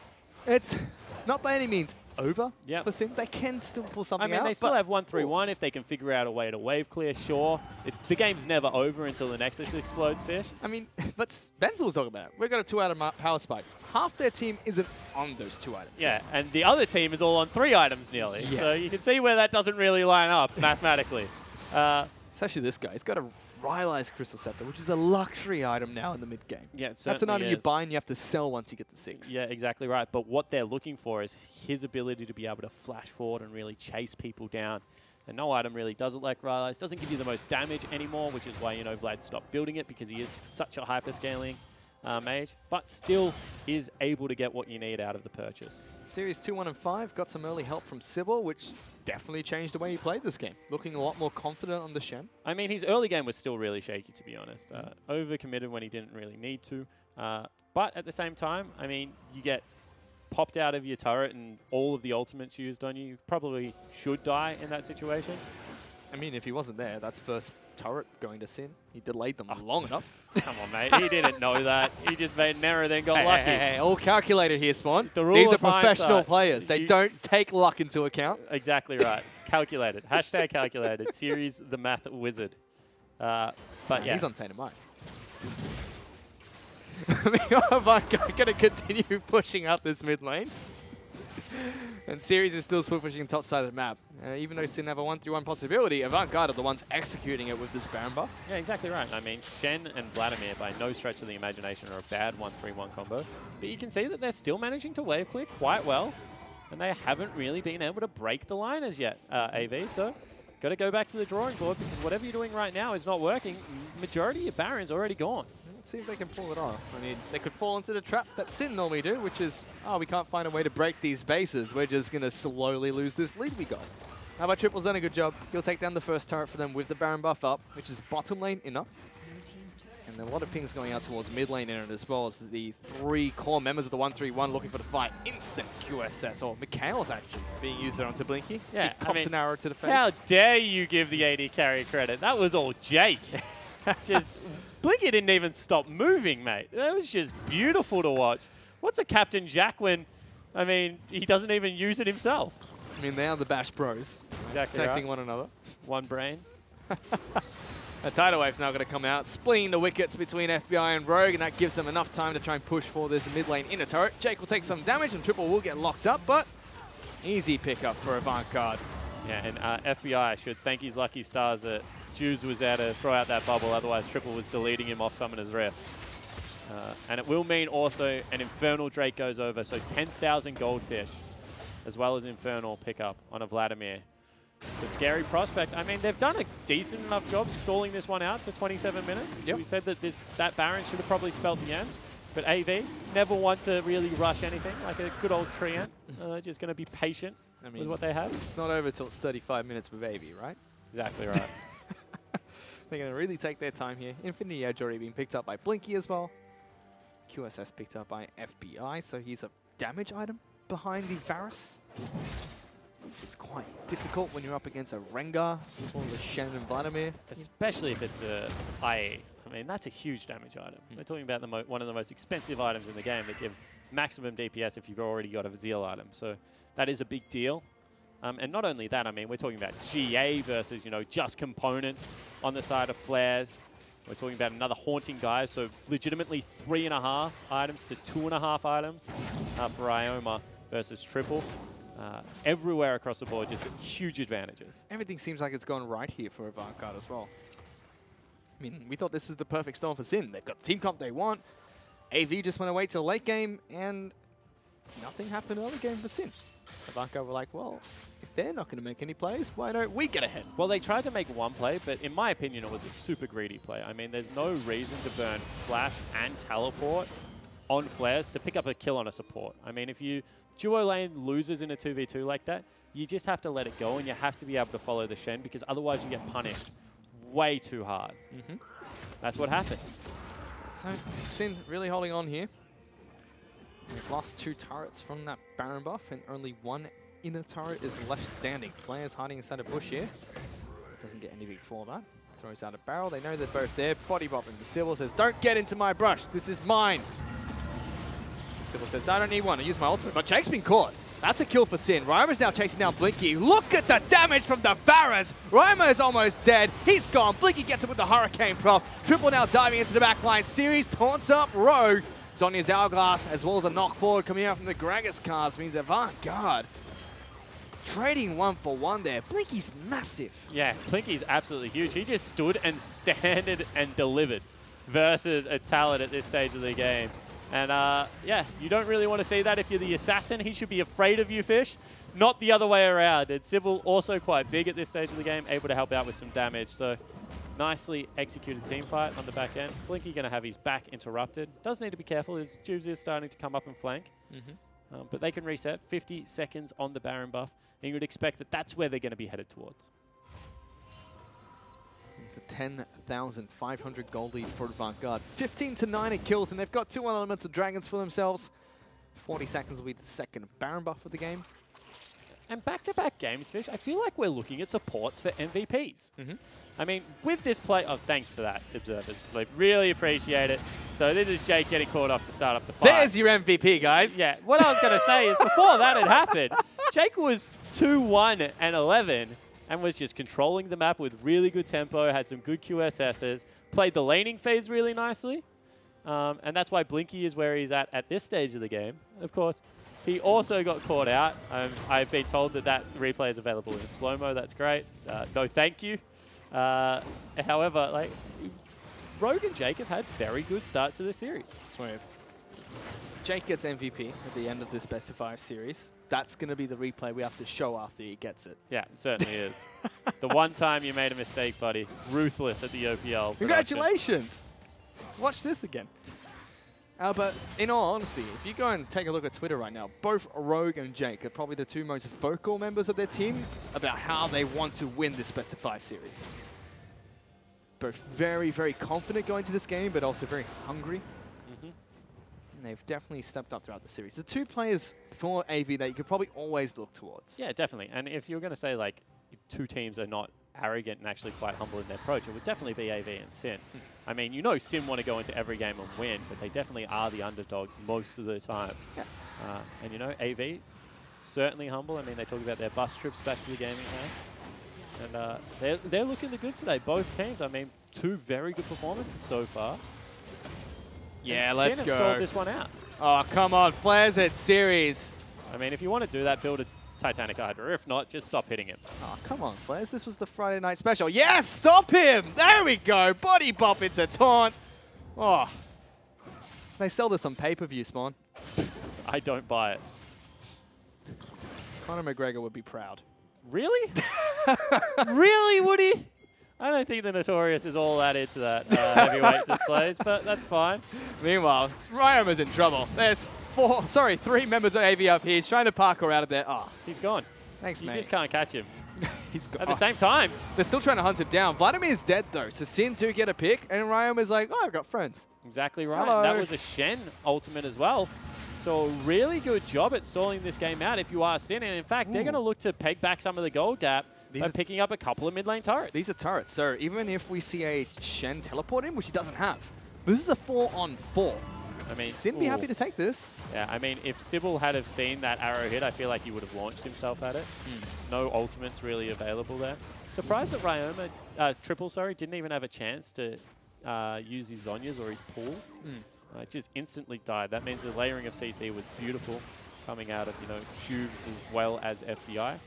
Speaker 1: It's not by any means over
Speaker 2: Yep.
Speaker 1: for Sin. They can still pull something
Speaker 2: I mean,
Speaker 1: out.
Speaker 2: they still
Speaker 1: but
Speaker 2: have one three one if they can figure out a way to wave clear, sure. It's, the game's never over until the Nexus explodes, Fish.
Speaker 1: I mean, but Benzel was talking about it. We've got a two-item power spike. Half their team isn't on those two items.
Speaker 2: Yeah, and the other team is all on three items nearly.
Speaker 1: Yeah.
Speaker 2: So you can see where that doesn't really line up mathematically. Uh,
Speaker 1: Especially this guy. He's got a Rylai's Crystal Scepter, which is a luxury item now in the mid-game.
Speaker 2: yeah, it
Speaker 1: That's an
Speaker 2: certainly
Speaker 1: item you
Speaker 2: is.
Speaker 1: buy and you have to sell once you get to six.
Speaker 2: Yeah, exactly right. But what they're looking for is his ability to be able to flash forward and really chase people down. And no item really does it like Rylai's. Doesn't give you the most damage anymore, which is why, you know, Vlad stopped building it because he is such a hyperscaling uh, mage. But still is able to get what you need out of the purchase.
Speaker 1: Series two, one, and five got some early help from Sybil, which definitely changed the way he played this game. Looking a lot more confident on the Shen.
Speaker 2: I mean, his early game was still really shaky, to be honest. Uh, overcommitted when he didn't really need to. Uh, but at the same time, I mean, you get popped out of your turret and all of the ultimates used on you. You probably should die in that situation.
Speaker 1: I mean, if he wasn't there, that's first turret going to Sin. He delayed them long enough.
Speaker 2: Come on, mate. He didn't know that. He just made an error, then got
Speaker 1: Hey,
Speaker 2: lucky.
Speaker 1: hey, hey, hey, all calculated here, Spawn.
Speaker 2: The rule
Speaker 1: These are
Speaker 2: of
Speaker 1: professional
Speaker 2: hindsight.
Speaker 1: players. They
Speaker 2: You-
Speaker 1: don't take luck into account.
Speaker 2: Exactly right. Calculated. Hashtag calculated. Series the math wizard. Uh, but yeah.
Speaker 1: He's on Tainted Minds. I mean, Avantgarde going to continue pushing up this mid lane. And Series is still still pushing top side of the map. Uh, even though Sin have a one three one possibility, Avantgarde are the ones executing it with this Baron buff.
Speaker 2: Yeah, exactly right. I mean, Shen and Vladimir, by no stretch of the imagination, are a bad one three one combo. But you can see that they're still managing to wave clear quite well. And they haven't really been able to break the line as yet, uh, A V. So, got to go back to the drawing board because whatever you're doing right now is not working. Majority of your Baron's already gone.
Speaker 1: Let's see if they can pull it off. I mean, they could fall into the trap that Sin normally do, which is, oh, we can't find a way to break these bases. We're just going to slowly lose this lead we got. How about Triple's done a good job. He'll take down the first turret for them with the Baron buff up, which is bottom lane inner. And a lot of pings going out towards mid lane inner as well as the three core members of the one three one looking for the fight. Instant Q S S, or Mikhail's actually being used there onto Blinky.
Speaker 2: Yeah,
Speaker 1: He
Speaker 2: I
Speaker 1: cops
Speaker 2: mean,
Speaker 1: an arrow to the face.
Speaker 2: How dare you give the A D carry credit? That was all Jake. Just Blinky didn't even stop moving, mate. That was just beautiful to watch. What's a Captain Jack when, I mean, he doesn't even use it himself?
Speaker 1: I mean, they are the Bash Bros.
Speaker 2: Exactly
Speaker 1: Protecting
Speaker 2: right.
Speaker 1: one another.
Speaker 2: One brain.
Speaker 1: A Tidal Wave's now going to come out, splitting the wickets between F B I and Rogue, and that gives them enough time to try and push for this mid lane inner turret. Jake will take some damage, and Triple will get locked up, but easy pickup for Avantgarde.
Speaker 2: Yeah, and uh, F B I should thank his lucky stars that Juves was there to throw out that bubble, otherwise Triple was deleting him off Summoner's Rift. Uh, and it will mean also an Infernal Drake goes over, so ten thousand Goldfish, as well as Infernal pickup on a Vladimir. It's a scary prospect. I mean, they've done a decent enough job stalling this one out to twenty-seven minutes.
Speaker 1: Yep.
Speaker 2: We said that this that Baron should have probably spelt the end. But A V, never want to really rush anything, like a good old Treant. Uh, just going to be patient
Speaker 1: I
Speaker 2: with
Speaker 1: mean,
Speaker 2: what they have.
Speaker 1: it's not over till it's thirty-five minutes with A V, right?
Speaker 2: Exactly right.
Speaker 1: They're going to really take their time here. Infinity Edge already being picked up by Blinky as well. Q S S picked up by F B I, so he's a damage item behind the Varus. Which is quite difficult when you're up against a Rengar or the Shen and Vladimir.
Speaker 2: Especially if it's a I E. I mean, that's a huge damage item.
Speaker 1: Mm.
Speaker 2: We're talking about the mo one of the most expensive items in the game that give maximum D P S if you've already got a Zeal item. So that is a big deal. Um, and not only that, I mean, we're talking about G A versus, you know, just components on the side of Flares. We're talking about another Haunting guy, so legitimately three and a half items to two and a half items uh, for Ioma versus Triple. Uh, everywhere across the board, just huge advantages.
Speaker 1: Everything seems like it's gone right here for Avantgarde as well. I mean, we thought this was the perfect storm for Sin. They've got the team comp they want. A V just want to wait till late game, and nothing happened early game for Sin. Avantgarde were like, well, if they're not going to make any plays, why don't we get ahead?
Speaker 2: Well, they tried to make one play, but in my opinion, it was a super greedy play. I mean, there's no reason to burn Flash and Teleport on Flares to pick up a kill on a support. I mean, if you duo lane loses in a two v two like that, you just have to let it go, and you have to be able to follow the Shen, because otherwise you get punished way too hard.
Speaker 1: Mm-hmm.
Speaker 2: That's what happened.
Speaker 1: So, Sin really holding on here. We've lost two turrets from that Baron buff, and only one inner turret is left standing. Flares hiding inside a bush here. Doesn't get anything for that. Throws out a barrel. They know they're both there. Body bopping. The Sybil says, don't get into my brush. This is mine. Sybil says, I don't need one. I use my ultimate. But Jake's been caught. That's a kill for Sin. Ryoma's now chasing down Blinky. Look at the damage from the Varus. Ryoma is almost dead. He's gone. Blinky gets him with the Hurricane proc. Triple now diving into the backline. Series taunts up Rogue. Zhonya's Hourglass, as well as a knock forward coming out from the Gragas cars, means Avantgarde trading one for one there. Blinky's massive.
Speaker 2: Yeah, Blinky's absolutely huge. He just stood and standed and delivered versus a Talon at this stage of the game. And uh, yeah, you don't really want to see that if you're the assassin. He should be afraid of you, Fish, not the other way around. And Sybil also quite big at this stage of the game, able to help out with some damage. So nicely executed team fight on the back end. Blinky going to have his back interrupted. Does need to be careful as Jubes is starting to come up and flank. Mm-hmm. um, but they can reset. fifty seconds on the Baron buff. And you would expect that that's where they're going to be headed towards.
Speaker 1: It's a ten thousand five hundred gold lead for Avantgarde. fifteen to nine it kills, and they've got two elemental dragons for themselves. forty seconds will be the second Baron buff of the game.
Speaker 2: And back-to-back games, Fish, I feel like we're looking at supports for M V Ps.
Speaker 1: Mm-hmm.
Speaker 2: I mean, with this play... Oh, thanks for that, observers. Like, really appreciate it. So this is Jake getting caught off to start up the fight.
Speaker 1: There's your M V P, guys.
Speaker 2: Yeah, what I was going to say is before that had happened, Jake was two one and eleven and was just controlling the map with really good tempo, had some good Q S Ss, played the laning phase really nicely. Um, and that's why Blinky is where he's at at this stage of the game. Of course, he also got caught out. Um, I've been told that that replay is available in slow-mo. That's great. Uh, no, thank you. Uh, however, like Rogue and Jake have had very good starts to this series.
Speaker 1: Smooth. If Jake gets M V P at the end of this best of five series, that's going to be the replay we have to show after he gets it.
Speaker 2: Yeah, it certainly is. The one time you made a mistake, buddy. Ruthless at the O P L.
Speaker 1: Congratulations. Watch this again. Uh, but in all honesty, if you go and take a look at Twitter right now, both Rogue and Jake are probably the two most vocal members of their team about how they want to win this best of five series. Both very, very confident going to this game, but also very hungry.
Speaker 2: Mm-hmm.
Speaker 1: And they've definitely stepped up throughout the series. The two players for A V that you could probably always look towards.
Speaker 2: Yeah, definitely. And if you're going to say, like, two teams are not arrogant and actually quite humble in their approach, it would definitely be A V and Sin.
Speaker 1: Hmm.
Speaker 2: I mean, you know Sin want to go into every game and win, but they definitely are the underdogs most of the time.
Speaker 1: Yeah.
Speaker 2: Uh, and, you know, A V, certainly humble. I mean, they talk about their bus trips back to the gaming house. And uh, they're, they're looking the goods today, both teams. I mean, two very good performances so far.
Speaker 1: Yeah,
Speaker 2: and
Speaker 1: let's
Speaker 2: Sin
Speaker 1: go.
Speaker 2: have stalled this one out.
Speaker 1: Oh, come on. Flares at series.
Speaker 2: I mean, if you want to do that, build a Titanic Hydra. If not, just stop hitting him.
Speaker 1: Oh, come on, Flares. This was the Friday night special. Yes, stop him. There we go. Body bop into taunt. Oh. They sell this on pay-per-view, Spawn.
Speaker 2: I don't buy it.
Speaker 1: Conor McGregor would be proud.
Speaker 2: Really? Really, Woody? I don't think the Notorious is all that into that uh, heavyweight displays, but that's fine.
Speaker 1: Meanwhile, Ryoma's in trouble. There's four, sorry, three members of A V up here. He's trying to parkour out of there. Oh,
Speaker 2: He's gone.
Speaker 1: thanks,
Speaker 2: You
Speaker 1: mate.
Speaker 2: just can't catch him.
Speaker 1: He's gone.
Speaker 2: At the same time,
Speaker 1: They're still trying to hunt him down. Vladimir's dead, though, so Sin do get a pick, and Ryoma's like, oh, I've got friends.
Speaker 2: exactly right.
Speaker 1: Hello.
Speaker 2: That was a Shen ultimate as well. So a really good job at stalling this game out if you are Sin. And in fact, they're
Speaker 1: Ooh.
Speaker 2: going to look to peg back some of the gold gap
Speaker 1: These
Speaker 2: by
Speaker 1: are-
Speaker 2: picking up a couple of mid lane turrets.
Speaker 1: These are turrets, so even if we see a Shen teleport in, which he doesn't have, this is a four on four.
Speaker 2: I mean,
Speaker 1: Sin be
Speaker 2: ooh.
Speaker 1: happy to take this.
Speaker 2: Yeah, I mean, if Sybil had have seen that arrow hit, I feel like he would have launched himself at it.
Speaker 1: Mm.
Speaker 2: No ultimates really available there. Surprised that Ryoma, uh, Triple, sorry, didn't even have a chance to uh, use his Zhonya's or his pool.
Speaker 1: Mm.
Speaker 2: Uh, just instantly died. That means the layering of C C was beautiful, coming out of, you know, Cubes as well as F B I.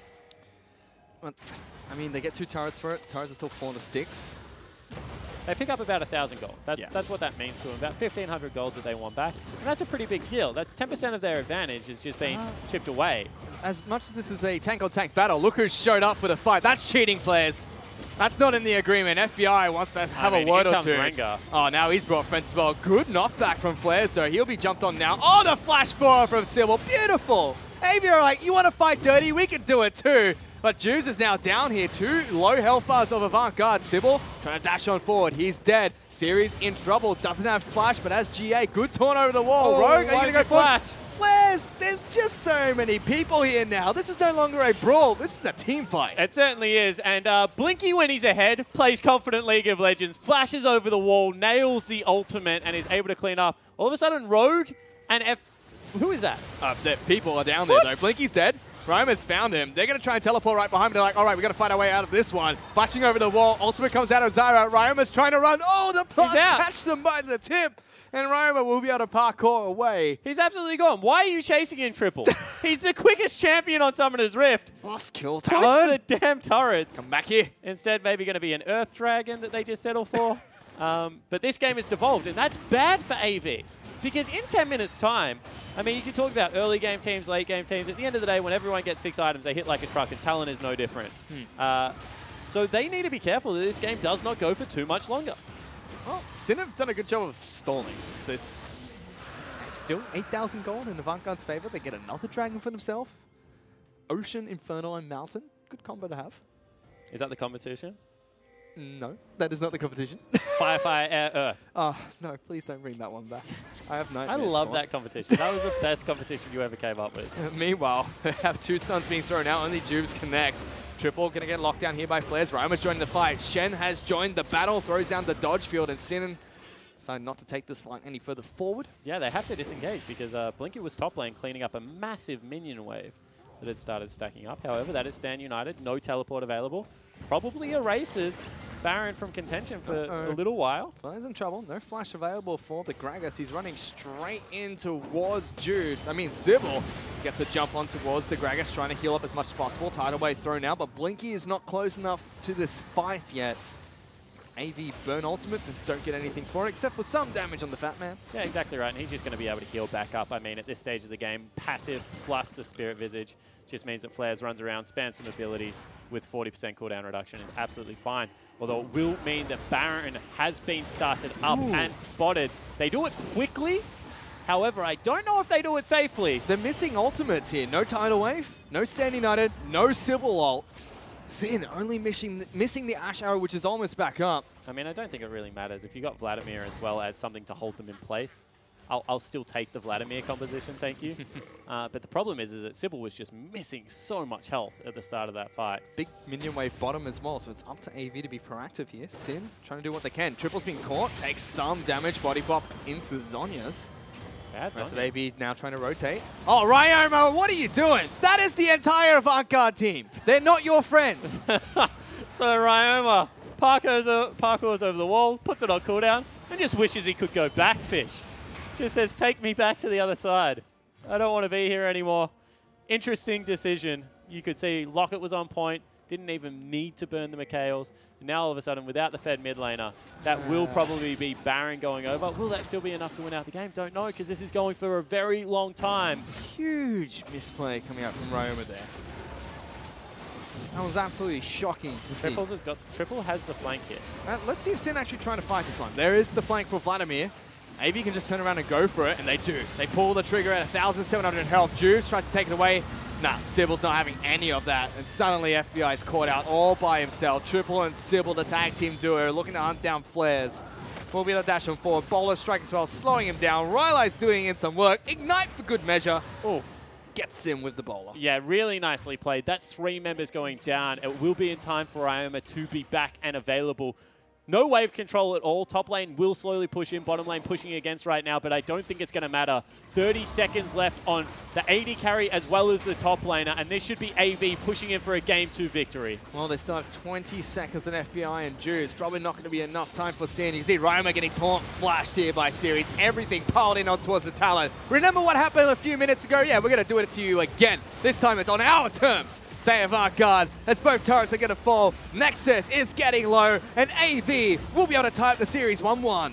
Speaker 1: Well, I mean, they get two turrets for it. Turrets are still four to six.
Speaker 2: They pick up about a thousand gold. That's
Speaker 1: Yeah.
Speaker 2: that's what that means to them. About fifteen hundred gold that they want back, and that's a pretty big deal. That's ten percent of their advantage is just being
Speaker 1: Uh,
Speaker 2: chipped away.
Speaker 1: As much as this is a tank-on-tank battle, look who showed up for the fight. That's cheating, Flares. That's not in the agreement. F B I wants to have
Speaker 2: I mean,
Speaker 1: a word
Speaker 2: here
Speaker 1: or
Speaker 2: comes
Speaker 1: two.
Speaker 2: Rengar.
Speaker 1: Oh, now he's brought friends as well. Good knockback from Flares, though. He'll be jumped on now. Oh, the flash four from Sybil. Beautiful. A V are like, you want to fight dirty? We can do it too. But Juice is now down here. Two low health bars of Avant-Garde. Sybil trying to dash on forward. He's dead. Series in trouble. Doesn't have flash, but has G A. Good taunt over the wall.
Speaker 2: Oh,
Speaker 1: Rogue, are you
Speaker 2: why
Speaker 1: going to
Speaker 2: did
Speaker 1: go
Speaker 2: you
Speaker 1: forward?
Speaker 2: flash?
Speaker 1: Flares, there's just so many people here now. This is no longer a brawl. This is a team fight.
Speaker 2: It certainly is. And uh, Blinky, when he's ahead, plays confident League of Legends, flashes over the wall, nails the ultimate, and is able to clean up. All of a sudden, Rogue and F... Who is that?
Speaker 1: Uh, the people are down there,
Speaker 2: What?
Speaker 1: though. Blinky's dead. Ryma's found him. They're going to try and teleport right behind him. They're like, all right, we got to fight our way out of this one. Flashing over the wall. Ultimate comes out of Zyra. Ryma's trying to run. Oh, the plus
Speaker 2: out.
Speaker 1: catches him by the tip. And Ryma will be able to parkour away.
Speaker 2: He's absolutely gone. Why are you chasing in Triple? He's the quickest champion on Summoner's Rift.
Speaker 1: Boss kill
Speaker 2: Push
Speaker 1: Talon.
Speaker 2: the damn turrets.
Speaker 1: Come back here.
Speaker 2: Instead, maybe going to be an Earth Dragon that they just settle for. um, but this game is devolved, and that's bad for A V. Because in ten minutes' time, I mean, you can talk about early game teams, late game teams. At the end of the day, when everyone gets six items, they hit like a truck, and Talon is no different.
Speaker 1: Hmm.
Speaker 2: Uh, so they need to be careful that this game does not go for too much longer.
Speaker 1: Well, Sin have done a good job of stalling. So it's, it's still eight thousand gold in Avant-Garde's favor. They get another dragon for themselves. Ocean, Infernal, and Mountain. Good combo to have.
Speaker 2: Is that the competition?
Speaker 1: No, that is not the competition.
Speaker 2: Fire, fire, air, earth.
Speaker 1: Oh, no, please don't bring that one back. I have
Speaker 2: I
Speaker 1: nightmares.
Speaker 2: love
Speaker 1: Squad.
Speaker 2: that competition. That was the best competition you ever came up with.
Speaker 1: Meanwhile, they have two stuns being thrown out. Only Jubes connects. Triple going to get locked down here by Flares. Ryma's joining the fight. Shen has joined the battle, throws down the dodge field, and Sin decided not to take this fight any further forward.
Speaker 2: Yeah, they have to disengage because uh, Blinky was top lane cleaning up a massive minion wave that had started stacking up. However, that is Stand United. No teleport available. Probably erases Baron from contention for
Speaker 1: Uh-oh.
Speaker 2: a little while.
Speaker 1: Flares in trouble. No flash available for the Gragas. He's running straight in towards Juice. I mean, Sybil gets a jump on towards the Gragas, trying to heal up as much as possible. Tidal Wave thrown out, but Blinky is not close enough to this fight yet. A V burn ultimates and don't get anything for it, except for some damage on the Fat Man.
Speaker 2: Yeah, exactly right. And he's just going to be able to heal back up. I mean, at this stage of the game, passive plus the Spirit Visage just means that Flares runs around, spams some ability with forty percent cooldown reduction is absolutely fine. Although it will mean that Baron has been started up
Speaker 1: Ooh.
Speaker 2: and spotted. They do it quickly. However, I don't know if they do it safely.
Speaker 1: They're missing ultimates here. No Tidal Wave, no Stand United, no Sybil ult. Sin only missing, missing the Ash Arrow, which is almost back up.
Speaker 2: I mean, I don't think it really matters. If you got Vladimir as well as something to hold them in place, I'll, I'll still take the Vladimir composition, thank you. uh, but the problem is, is that Sybil was just missing so much health at the start of that fight.
Speaker 1: Big minion wave bottom as well, so it's up to A V to be proactive here. Sin trying to do what they can. Triple's being caught, takes some damage, body pop into Zhonya's.
Speaker 2: Bad
Speaker 1: Rest of
Speaker 2: Zhonya's.
Speaker 1: A V now trying to rotate. Oh, Ryoma, what are you doing? That is the entire Avant-Garde team. They're not your friends.
Speaker 2: So Ryoma parkours, o- parkours over the wall, puts it on cooldown, and just wishes he could go back fish. Just says, take me back to the other side. I don't want to be here anymore. Interesting decision. You could see Lockett was on point, didn't even need to burn the Mikhails. Now all of a sudden, without the fed mid laner, that will probably be Baron going over. Will that still be enough to win out the game? Don't know, because this is going for a very long time.
Speaker 1: Huge misplay coming out from Ryoma there. That was absolutely shocking to see.
Speaker 2: Triples has got, Triple has the flank here.
Speaker 1: Uh, let's see if Sin actually trying to fight this one. There is the flank for Vladimir. A V can just turn around and go for it, and they do. They pull the trigger at one thousand seven hundred health. Juice tries to take it away. Nah, Sybil's not having any of that. And suddenly F B I is caught out all by himself. Triple and Sybil, the tag team duo, looking to hunt down Flares. Will be able to dash him forward. Bowler strike as well, slowing him down. Rylai's doing in some work. Ignite for good measure.
Speaker 2: Oh,
Speaker 1: Gets him with the bowler.
Speaker 2: yeah, really nicely played. That's three members going down. It will be in time for Ryoma to be back and available. No wave control at all. Top lane will slowly push in. Bottom lane pushing against right now, but I don't think it's going to matter. thirty seconds left on the A D carry as well as the top laner, and this should be A V pushing in for a game two victory.
Speaker 1: Well, they still have twenty seconds on F B I and Juice. Probably not going to be enough time for Sin. You can see Ryoma getting taunt flashed here by Series. Everything piled in on towards the Talon. Remember what happened a few minutes ago? Yeah, we're going to do it to you again. This time it's on our terms. Say Avant-Garde, as both turrets are going to fall. Nexus is getting low, and A V will be able to tie up the series one one.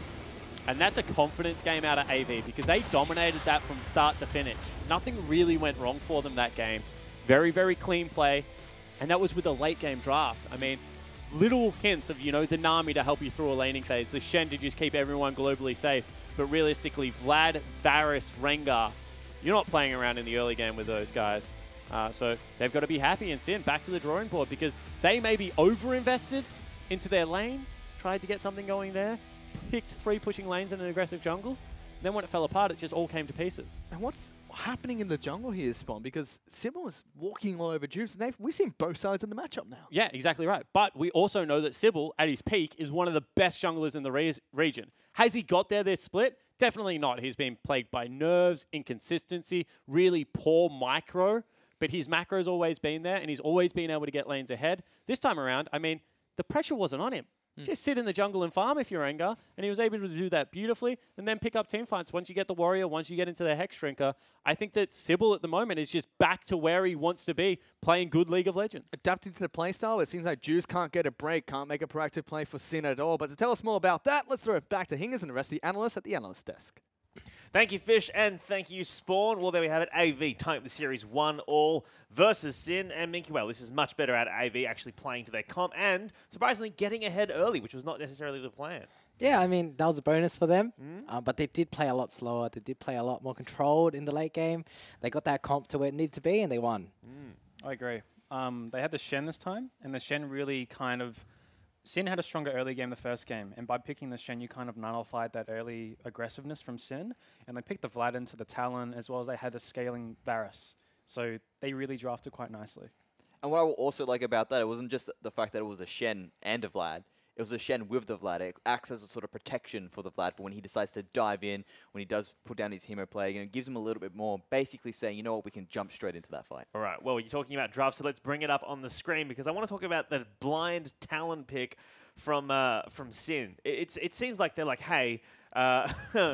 Speaker 2: And that's a confidence game out of A V because they dominated that from start to finish. Nothing really went wrong for them that game. Very, very clean play. And that was with a late game draft. I mean, little hints of, you know, the Nami to help you through a laning phase, the Shen to just keep everyone globally safe. But realistically, Vlad, Varus, Rengar, you're not playing around in the early game with those guys. Uh, so they've got to be happy and Sin back to the drawing board because they may be over-invested into their lanes, tried to get something going there, picked three pushing lanes in an aggressive jungle. Then when it fell apart, it just all came to pieces.
Speaker 1: And what's happening in the jungle here, Spawn? Because Sybil is walking all over Juice, and they've, we've seen both sides in the matchup now.
Speaker 2: Yeah, exactly right. But we also know that Sybil, at his peak, is one of the best junglers in the re region. Has he got there this split? Definitely not. He's been plagued by nerves, inconsistency, really poor micro. But his macro's always been there, and he's always been able to get lanes ahead. This time around, I mean, the pressure wasn't on him. Mm. Just sit in the jungle and farm if you're Rengar, and he was able to do that beautifully, and then pick up team fights. Once you get the Warrior, once you get into the Hex Drinker, I think that Sybil at the moment is just back to where he wants to be, playing good League of Legends.
Speaker 1: Adapting to the playstyle, it seems like Juice can't get a break, can't make a proactive play for Sin at all. But to tell us more about that, let's throw it back to Hingers and the rest of the analysts at the analyst desk.
Speaker 3: Thank you, Fish, and thank you, Spawn. Well, there we have it. A V tying the series one all versus Sin and Minky. Well, this is much better out of A V actually playing to their comp and, surprisingly, getting ahead early, which was not necessarily the plan.
Speaker 5: Yeah, I mean, that was a bonus for them,
Speaker 3: Mm.
Speaker 5: uh, but they did play a lot slower. They did play a lot more controlled in the late game. They got that comp to where it needed to be, and they won.
Speaker 3: Mm.
Speaker 6: I agree. Um, they had the Shen this time, and the Shen really kind of... Sin had a stronger early game the first game, and by picking the Shen, you kind of nullified that early aggressiveness from Sin, and they picked the Vlad into the Talon, as well as they had a scaling Varus. So they really drafted quite nicely.
Speaker 7: And what I will also like about that, it wasn't just the fact that it was a Shen and a Vlad. It was a Shen with the Vlad. It acts as a sort of protection for the Vlad for when he decides to dive in, when he does put down his Hemo Plague, and it gives him a little bit more, basically saying, you know what, we can jump straight into that fight.
Speaker 3: All right, well, you're talking about drafts, so let's bring it up on the screen because I want to talk about the blind Talon pick from uh, from Sin. It, it's, it seems like they're like, hey, uh,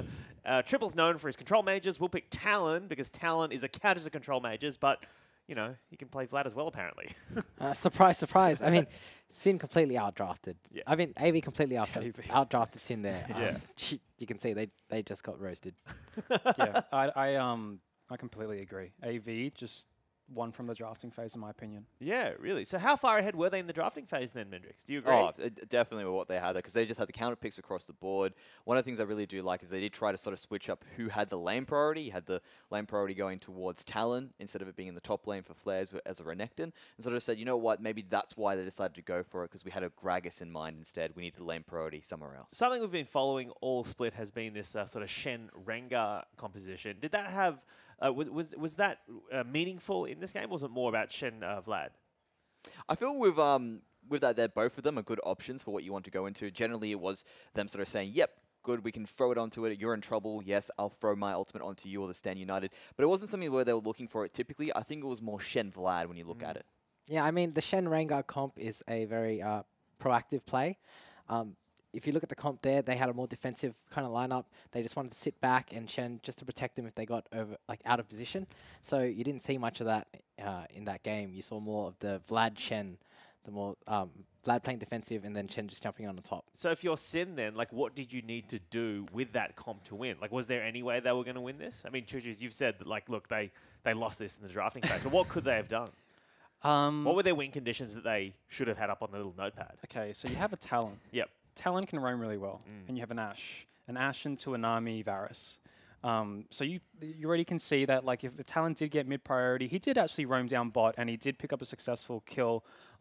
Speaker 3: uh, Triple's known for his control mages. We'll pick Talon because Talon is a counter to control mages, but, you know, he can play Vlad as well, apparently.
Speaker 5: Uh, surprise, surprise. I mean, Sin completely outdrafted.
Speaker 3: Yeah.
Speaker 5: I mean, A V completely out outdrafted Sin there. Um,
Speaker 3: Yeah.
Speaker 5: You can see they, they just got roasted.
Speaker 6: yeah, I, I um I completely agree. A V just won from the drafting phase, in my opinion.
Speaker 3: Yeah, really. So how far ahead were they in the drafting phase then, Mendrix? Do you agree?
Speaker 7: Oh, it definitely with what they had there, because they just had the counter picks across the board. One of the things I really do like is they did try to sort of switch up who had the lane priority. You had the lane priority going towards Talon instead of it being in the top lane for Flares as a Renekton. And sort of said, you know what, maybe that's why they decided to go for it, because we had a Gragas in mind instead. We need to lane priority somewhere else.
Speaker 3: Something we've been following all split has been this uh, sort of Shen Rengar composition. Did that have uh, was was was that uh, meaningful in this game? Or was it more about Shen uh, Vlad?
Speaker 7: I feel with um with that, they're both of them are good options for what you want to go into. Generally, it was them sort of saying, "Yep, good, we can throw it onto it. You're in trouble. Yes, I'll throw my ultimate onto you or the Stand United." But it wasn't something where they were looking for it. Typically, I think it was more Shen Vlad when you look mm. at it.
Speaker 5: Yeah, I mean, the Shen Rengar comp is a very uh, proactive play. Um, if you look at the comp there, they had a more defensive kind of lineup. They just wanted to sit back and Shen just to protect them if they got over like out of position. So you didn't see much of that uh, in that game. You saw more of the Vlad Shen, the more um, Vlad playing defensive and then Shen just jumping on the top.
Speaker 3: So if you're Sin then, like what did you need to do with that comp to win? Like was there any way they were going to win this? I mean, Chuchus, you've said that like, look, they, they lost this in the drafting phase, but what could they have done?
Speaker 6: Um,
Speaker 3: what were their win conditions that they should have had up on the little notepad?
Speaker 6: Okay, so you have a Talon.
Speaker 3: Yep.
Speaker 6: Talon can roam really well,
Speaker 3: Mm.
Speaker 6: and you have an Ashe, an Ashe into a Nami Varus. Um, so you you already can see that like if the Talon did get mid priority, he did actually roam down bot, and he did pick up a successful kill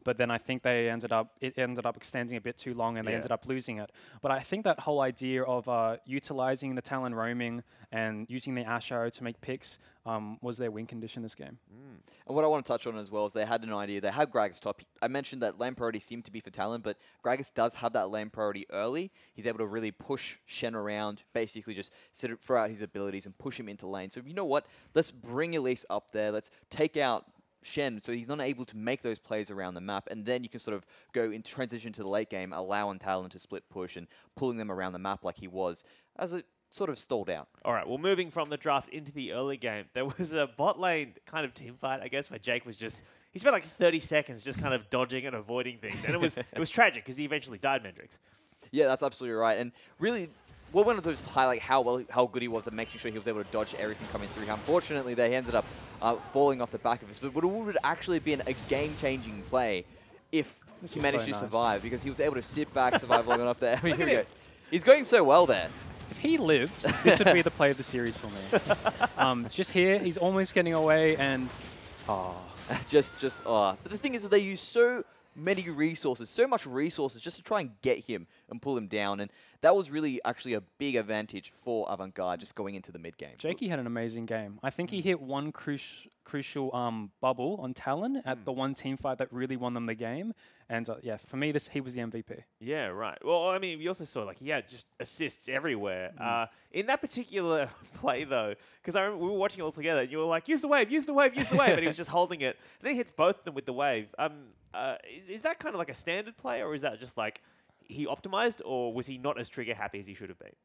Speaker 6: but then I think they ended up it ended up extending a bit too long, and they
Speaker 3: Yeah.
Speaker 6: ended up losing it. But I think that whole idea of uh, utilizing the Talon roaming and using the Ash Arrow to make picks um, was their win condition this game.
Speaker 7: And what I want to touch on as well is they had an idea. They had Gragas top. I mentioned that lane priority seemed to be for Talon, but Gragas does have that lane priority early. He's able to really push Shen around, basically just sit it, throw out his abilities and push him into lane. So you know what? Let's bring Elise up there. Let's take out Shen so he's not able to make those plays around the map, and then you can sort of go in transition to the late game, allowing Talon to split push and pulling them around the map like he was as it sort of stalled out.
Speaker 3: All right, well, moving from the draft into the early game, there was a bot lane kind of team fight, I guess, where Jake was just, he spent like thirty seconds just kind of dodging and avoiding things. And it was it was tragic because he eventually died, Mendrix.
Speaker 7: Yeah, that's absolutely right. And really, we wanted to just highlight how well, how good he was at making sure he was able to dodge everything coming through. Unfortunately, they ended up uh, falling off the back of this. But it would actually been a game-changing play if
Speaker 6: This
Speaker 7: he
Speaker 6: was
Speaker 7: managed
Speaker 6: so
Speaker 7: to
Speaker 6: nice.
Speaker 7: survive, because he was able to sit back, survive long enough there. I mean, here we go. He's going so well there.
Speaker 6: If he lived, this would be the play of the series for me. Um, just here, he's almost getting away, and oh,
Speaker 7: just, just, uh But the thing is that they use so many resources, so much resources just to try and get him and pull him down. And that was really actually a big advantage for Avantgarde just going into the mid game.
Speaker 6: Jakey had an amazing game. I think he hit one cruci crucial um, bubble on Talon at the one team fight that really won them the game. And uh, yeah, for me, this he was the M V P.
Speaker 3: Yeah, right. Well, I mean, we also saw like he had just assists everywhere. Uh, in that particular play, though, because I remember we were watching it all together, and you were like, "Use the wave, use the wave, use the wave," and he was just holding it. And then he hits both of them with the wave. Um, uh, is, is that kind of like a standard play, or is that just like he optimized, or was he not as trigger happy as he should have been?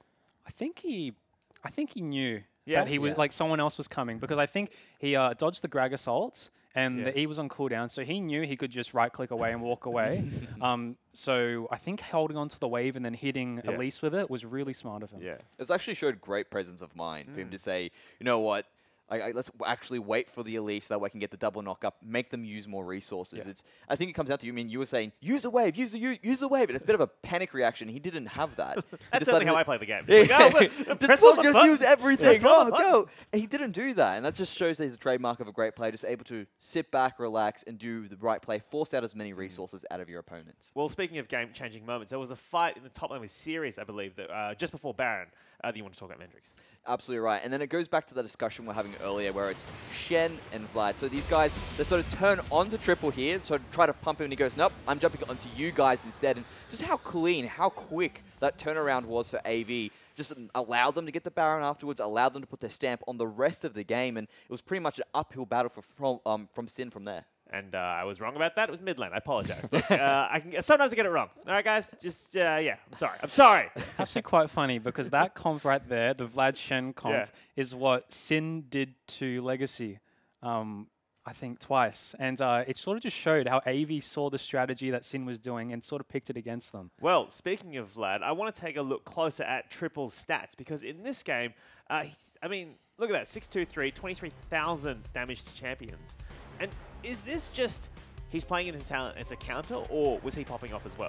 Speaker 6: I think he, I think he knew
Speaker 3: Yeah?
Speaker 6: that he was
Speaker 7: Yeah.
Speaker 6: like someone else was coming, because I think he uh, dodged the Gragas ult. And
Speaker 3: Yeah.
Speaker 6: the E was on cooldown, so he knew he could just right-click away and walk away. um, so I think holding on to the wave and then hitting
Speaker 3: Yeah.
Speaker 6: Elise with it was really smart of him.
Speaker 3: Yeah.
Speaker 7: It actually showed great presence of mind for him to say, you know what, I, I, let's actually wait for the Elise so that way I can get the double knock up, make them use more resources.
Speaker 6: Yeah.
Speaker 7: It's, I think it comes down to, I mean, you were saying, use the wave, use the u- use the wave, and it's a bit of a panic reaction. He didn't have that. He
Speaker 3: That's certainly
Speaker 7: decided
Speaker 3: how
Speaker 7: to-
Speaker 3: I play the game.
Speaker 7: Yeah.
Speaker 3: It's like, oh, but
Speaker 7: Just
Speaker 3: press all the
Speaker 7: just
Speaker 3: buttons.
Speaker 7: use everything.
Speaker 3: Press all
Speaker 7: Oh,
Speaker 3: the
Speaker 7: go.
Speaker 3: buttons.
Speaker 7: And he didn't do that. And that just shows that he's a trademark of a great player, just able to sit back, relax, and do the right play, force out as many resources out of your opponents.
Speaker 3: Well, speaking of game-changing moments, there was a fight in the top lane with Sirius, I believe, that uh, just before Baron, uh, that you want to talk about Mendrix.
Speaker 7: Absolutely right. And then it goes back to the discussion we we're having earlier where it's Shen and Vlad. So these guys, they sort of turn onto Triple here, so try to pump him, and he goes, nope, I'm jumping onto you guys instead. And just how clean, how quick that turnaround was for A V. Just allowed them to get the Baron afterwards, allowed them to put their stamp on the rest of the game, and it was pretty much an uphill battle for from, um, from Sin from there.
Speaker 3: And uh, I was wrong about that. It was mid lane. I apologize. Look, uh, I can, sometimes I get it wrong. All right, guys? Just, uh, yeah, I'm sorry. I'm sorry.
Speaker 6: Actually quite funny, because that comp right there, the Vlad Shen comp,
Speaker 3: Yeah.
Speaker 6: is what Sin did to Legacy, um, I think twice. And uh, it sort of just showed how A V saw the strategy that Sin was doing and sort of picked it against them.
Speaker 3: Well, speaking of Vlad, I want to take a look closer at Triple's stats, because in this game, uh, he's, I mean, look at that. six two three, twenty-three thousand damage to champions. And is this just he's playing into talent, it's a counter, or was he popping off as well?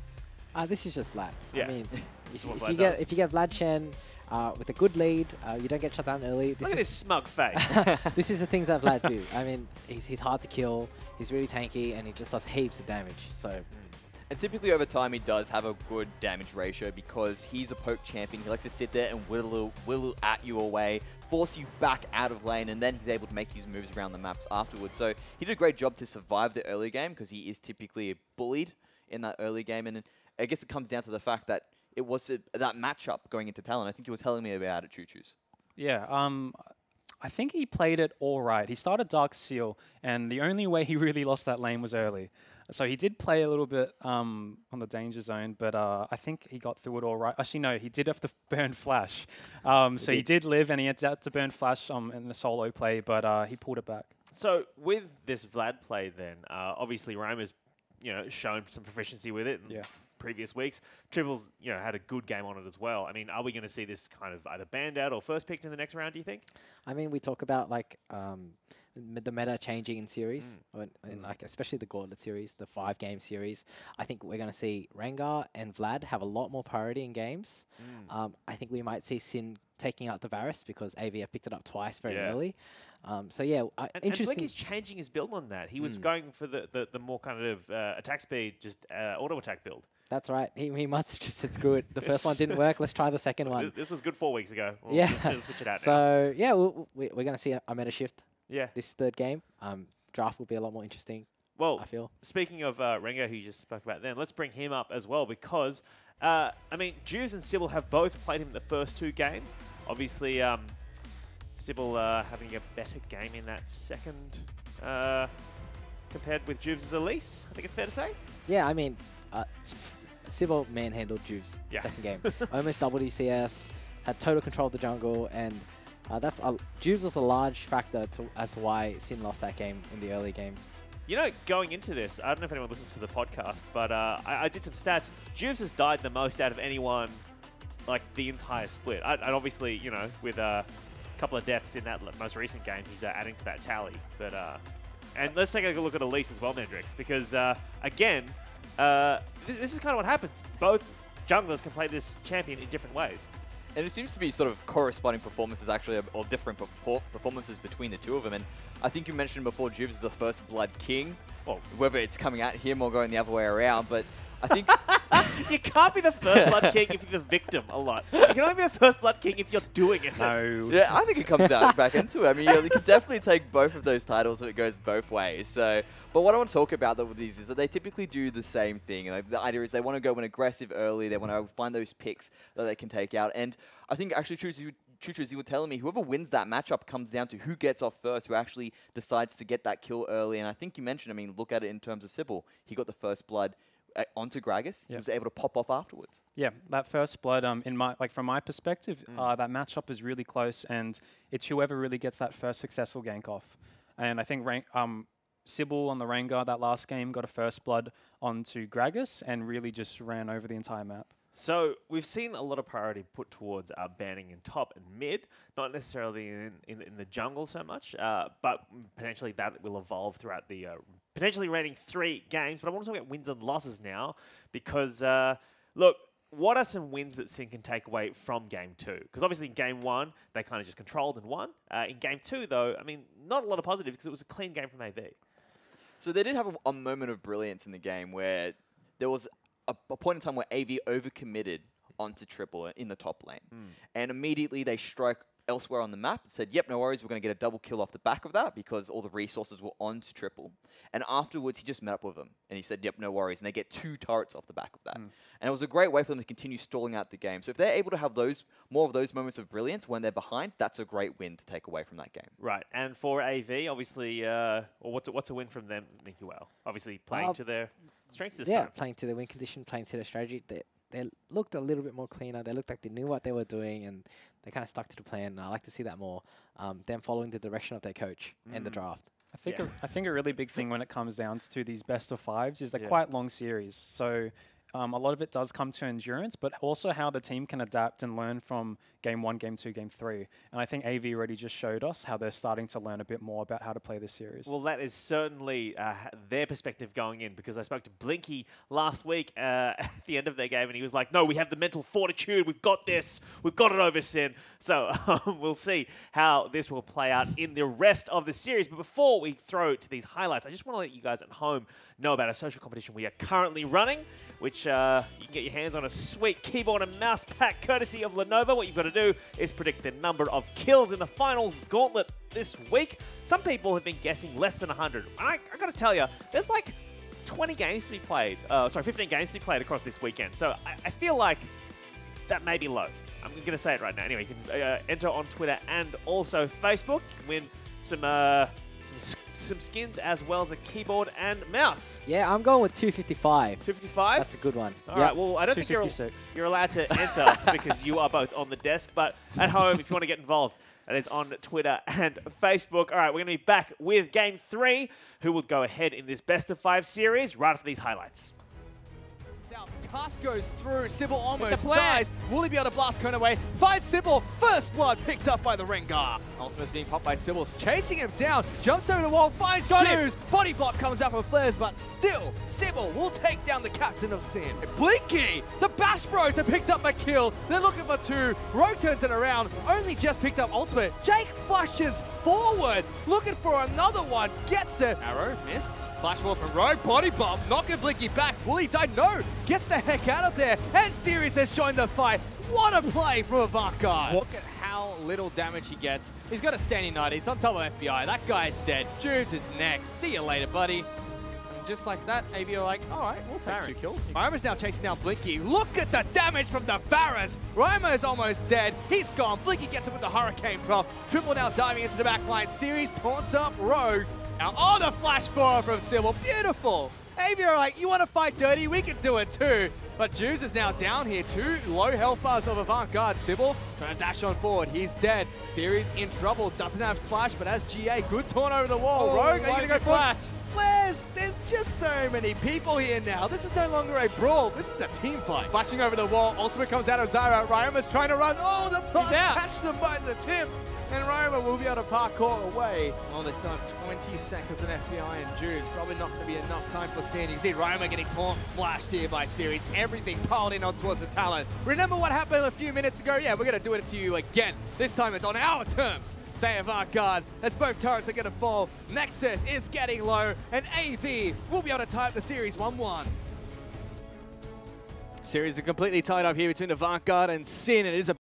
Speaker 5: Uh, this is just Vlad.
Speaker 3: Yeah.
Speaker 5: I mean, if,
Speaker 3: what
Speaker 5: if
Speaker 3: Vlad
Speaker 5: you get
Speaker 3: does.
Speaker 5: if you get Vlad Shen uh, with a good lead, uh, you don't get shut down early. This
Speaker 3: Look at this
Speaker 5: is
Speaker 3: smug face.
Speaker 5: this is the things that Vlad do. I mean, he's he's hard to kill. He's really tanky, and he just does heaps of damage. So
Speaker 7: And typically over time he does have a good damage ratio because he's a poke champion. He likes to sit there and whittle, whittle at you away, force you back out of lane, and then he's able to make his moves around the maps afterwards. So he did a great job to survive the early game because he is typically bullied in that early game. And I guess it comes down to the fact that it was a, that matchup going into Talon. I think you were telling me about it, Choo Choos.
Speaker 6: Yeah, um, I think he played it all right. He started Dark Seal, and the only way he really lost that lane was early. So he did play a little bit um, on the danger zone, but uh, I think he got through it all right. Actually, no, he did have to burn Flash. Um, so he did live, and he had to burn Flash um, in the solo play, but uh, he pulled it back.
Speaker 3: So with this Vlad play then, uh, obviously Roma's, you know, shown some proficiency with it in
Speaker 6: Yeah.
Speaker 3: previous weeks. Triple's, you know, had a good game on it as well. I mean, are we going to see this kind of either banned out or first picked in the next round, do you think?
Speaker 5: I mean, we talk about like um, m- the meta changing in series, or in, in like especially the Gauntlet series, the five game series. I think we're going to see Rengar and Vlad have a lot more priority in games. Um, I think we might see Sin taking out the Varus because A V have picked it up twice very
Speaker 3: Yeah.
Speaker 5: early. Um, so yeah, uh,
Speaker 3: And, and
Speaker 5: interesting.
Speaker 3: Blinky's changing his build on that. He was
Speaker 5: Mm.
Speaker 3: going for the, the, the more kind of uh, attack speed, just uh, auto attack build.
Speaker 5: That's right. He, he must have just said, screw it. The first one didn't work. Let's try the second
Speaker 3: Th-
Speaker 5: one.
Speaker 3: This was good four weeks ago. We'll
Speaker 5: Yeah.
Speaker 3: Switch, switch it out now.
Speaker 5: So yeah, we'll, we, we're going to see a, a meta shift
Speaker 3: Yeah.
Speaker 5: this third game. Um, draft will be a lot more interesting,
Speaker 3: Well,
Speaker 5: I feel.
Speaker 3: speaking of uh, Rengar, who you just spoke about then, let's bring him up as well because, uh, I mean, Juves and Sybil have both played him in the first two games. Obviously, um, Sybil uh, having a better game in that second uh, compared with Juves' Elise, I think it's fair to say.
Speaker 5: Yeah, I mean, uh, Sybil manhandled Juves
Speaker 3: Yeah.
Speaker 5: second game. Almost double D C S, had total control of the jungle, and uh, that's a, Juves was a large factor to, as to why Sin lost that game in the early game.
Speaker 3: You know, going into this, I don't know if anyone listens to the podcast, but uh, I, I did some stats. Juves has died the most out of anyone, like the entire split. I, and obviously, you know, with uh, a couple of deaths in that l- most recent game, he's uh, adding to that tally. But uh, and let's take a look at Elise as well, Mandrix, because uh, again, uh, th- this is kind of what happens. Both junglers can play this champion in different ways.
Speaker 7: And it seems to be sort of corresponding performances, actually, uh, or different perfor- performances between the two of them. And I think you mentioned before, Juves is the first Blood King, well, whether it's coming at him or going the other way around. But I think
Speaker 3: You can't be the first Blood King if you're the victim a lot. You can only be the first Blood King if you're doing it.
Speaker 6: No.
Speaker 7: Yeah, I think it comes down back into it. I mean, you, know, you can definitely take both of those titles if it goes both ways. So, but what I want to talk about though with these is that they typically do the same thing. Like, the idea is they want to go in aggressive early. They want to find those picks that they can take out. And I think actually, Choo Choo, Choo Choo, you were telling me whoever wins that matchup comes down to who gets off first, who actually decides to get that kill early. And I think you mentioned, I mean, look at it in terms of Sybil. He got the first blood uh, onto Gragas. He
Speaker 6: Yep.
Speaker 7: was able to pop off afterwards.
Speaker 6: Yeah, that first blood, um, in my like from my perspective, uh, that matchup is really close, and it's whoever really gets that first successful gank off. And I think rank, um, Sybil on the Rengar that last game got a first blood onto Gragas and really just ran over the entire map.
Speaker 3: So we've seen a lot of priority put towards uh, banning in top and mid, not necessarily in in, in the jungle so much, uh, but potentially that will evolve throughout the uh, potentially reigning three games. But I want to talk about wins and losses now because uh, look, what are some wins that Sin can take away from game two? Because obviously in game one they kind of just controlled and won. Uh, in game two though, I mean, not a lot of positives because it was a clean game from A V.
Speaker 7: So they did have a, a moment of brilliance in the game where there was a, a point in time where A V overcommitted onto triple in the top lane. And immediately they strike elsewhere on the map and said, yep, no worries, we're going to get a double kill off the back of that because all the resources were onto triple. And afterwards, he just met up with them and he said, yep, no worries. And they get two turrets off the back of that. And it was a great way for them to continue stalling out the game. So if they're able to have those more of those moments of brilliance when they're behind, that's a great win to take away from that game.
Speaker 3: Right, and for A V, obviously, uh, or what's a, what's a win from them, Nicky Well? Obviously playing
Speaker 5: Well,
Speaker 3: to their strengths this
Speaker 5: yeah,
Speaker 3: time.
Speaker 5: playing to the win condition, playing to the strategy. They, they looked a little bit more cleaner. They looked like they knew what they were doing, and they kind of stuck to the plan. And I like to see that more. Um, them following the direction of their coach and the draft.
Speaker 6: I think
Speaker 3: Yeah.
Speaker 6: a, I think a really big thing when it comes down to these best of fives is they're
Speaker 3: Yeah.
Speaker 6: quite long series. So um, a lot of it does come to endurance, but also how the team can adapt and learn from game one, game two, game three. And I think A V already just showed us how they're starting to learn a bit more about how to play this series.
Speaker 3: Well, that is certainly uh, h- their perspective going in because I spoke to Blinky last week uh, at the end of their game and he was like, no, we have the mental fortitude. We've got this. We've got it over Sin. So um, we'll see how this will play out in the rest of the series. But before we throw to these highlights, I just want to let you guys at home know about a social competition we are currently running, which uh, you can get your hands on a sweet keyboard and mouse pack courtesy of Lenovo. What you've got to do is predict the number of kills in the finals gauntlet this week. Some people have been guessing less than one hundred. I, I got to tell you, there's like twenty games to be played. Uh, sorry, fifteen games to be played across this weekend. So I, I feel like that may be low. I'm going to say it right now. Anyway, you can uh, enter on Twitter and also Facebook. You can win some uh, some s- some skins as well as a keyboard and mouse.
Speaker 5: Yeah, I'm going with two fifty-five.
Speaker 3: two fifty-five?
Speaker 5: That's a good one.
Speaker 3: All
Speaker 5: Yep.
Speaker 3: right, well, I don't think you're,
Speaker 6: two fifty-six.
Speaker 3: you're allowed to enter because you are both on the desk, but at home, if you want to get involved, that is on Twitter and Facebook. All right, we're going to be back with Game three, who will go ahead in this best of five series right after these highlights.
Speaker 8: South.
Speaker 1: Pass goes through. Sybil almost
Speaker 2: plan.
Speaker 1: dies. Will he be able to blast Cone away? Finds Sybil. First blood picked up by the Rengar. Ultimate's being popped by Sybil. Chasing him down. Jumps over the wall. Finds Juice. Body block comes out from Flares, but still, Sybil will take down the captain of Sin. Blinky! The Bash Bros have picked up a kill. They're looking for two. Rogue turns it around. Only just picked up Ultimate. Jake flashes forward. Looking for another one. Gets it. Arrow missed. Flash forward from Rogue, body bomb, knocking Blinky back. Will he die? No! Gets the heck out of there, and Sirius has joined the fight. What a play from Avantgarde. Look at how little damage he gets. He's got a standing knight, he's on top of F B I. That guy is dead. Juice is next. See you later, buddy. And just like that, A B are like, all right, we'll take
Speaker 2: Baron.
Speaker 1: two kills. Ryma's now chasing down Blinky. Look at the damage from the Varus. Ryma is almost dead. He's gone. Blinky gets him with the Hurricane Prof. Triple now diving into the back line. Series taunts up Rogue. Now, oh, the flash forward from Sybil. Beautiful. A B are like, you want to fight dirty? We can do it too. But Juice is now down here. Two low health bars of Avantgarde. Sybil trying to dash on forward. He's dead. Series in trouble. Doesn't have flash, but has G A. Good taunt over the wall.
Speaker 2: Oh,
Speaker 1: Rogue, are you
Speaker 2: why
Speaker 1: going to
Speaker 2: did
Speaker 1: go
Speaker 2: you
Speaker 1: for
Speaker 2: flash?
Speaker 1: Flares, there's just so many people here now. This is no longer a brawl. This is a team fight. Flashing over the wall. Ultimate comes out of Zyra. Ryama's trying to run. Oh, the pass
Speaker 2: out.
Speaker 1: catches him by the tip. And Ryama will be able to parkour away. Well, they still have twenty seconds on F B I and Juice. Probably not going to be enough time for Sin. You see Ryama getting taunt flashed here by Series. Everything piled in on towards the Talon. Remember what happened a few minutes ago? Yeah, we're going to do it to you again. This time it's on our terms. Say Avantgarde, as both turrets are going to fall. Nexus is getting low, and A V will be able to tie up the series one one. Series are completely tied up here between Avantgarde and Sin. It is a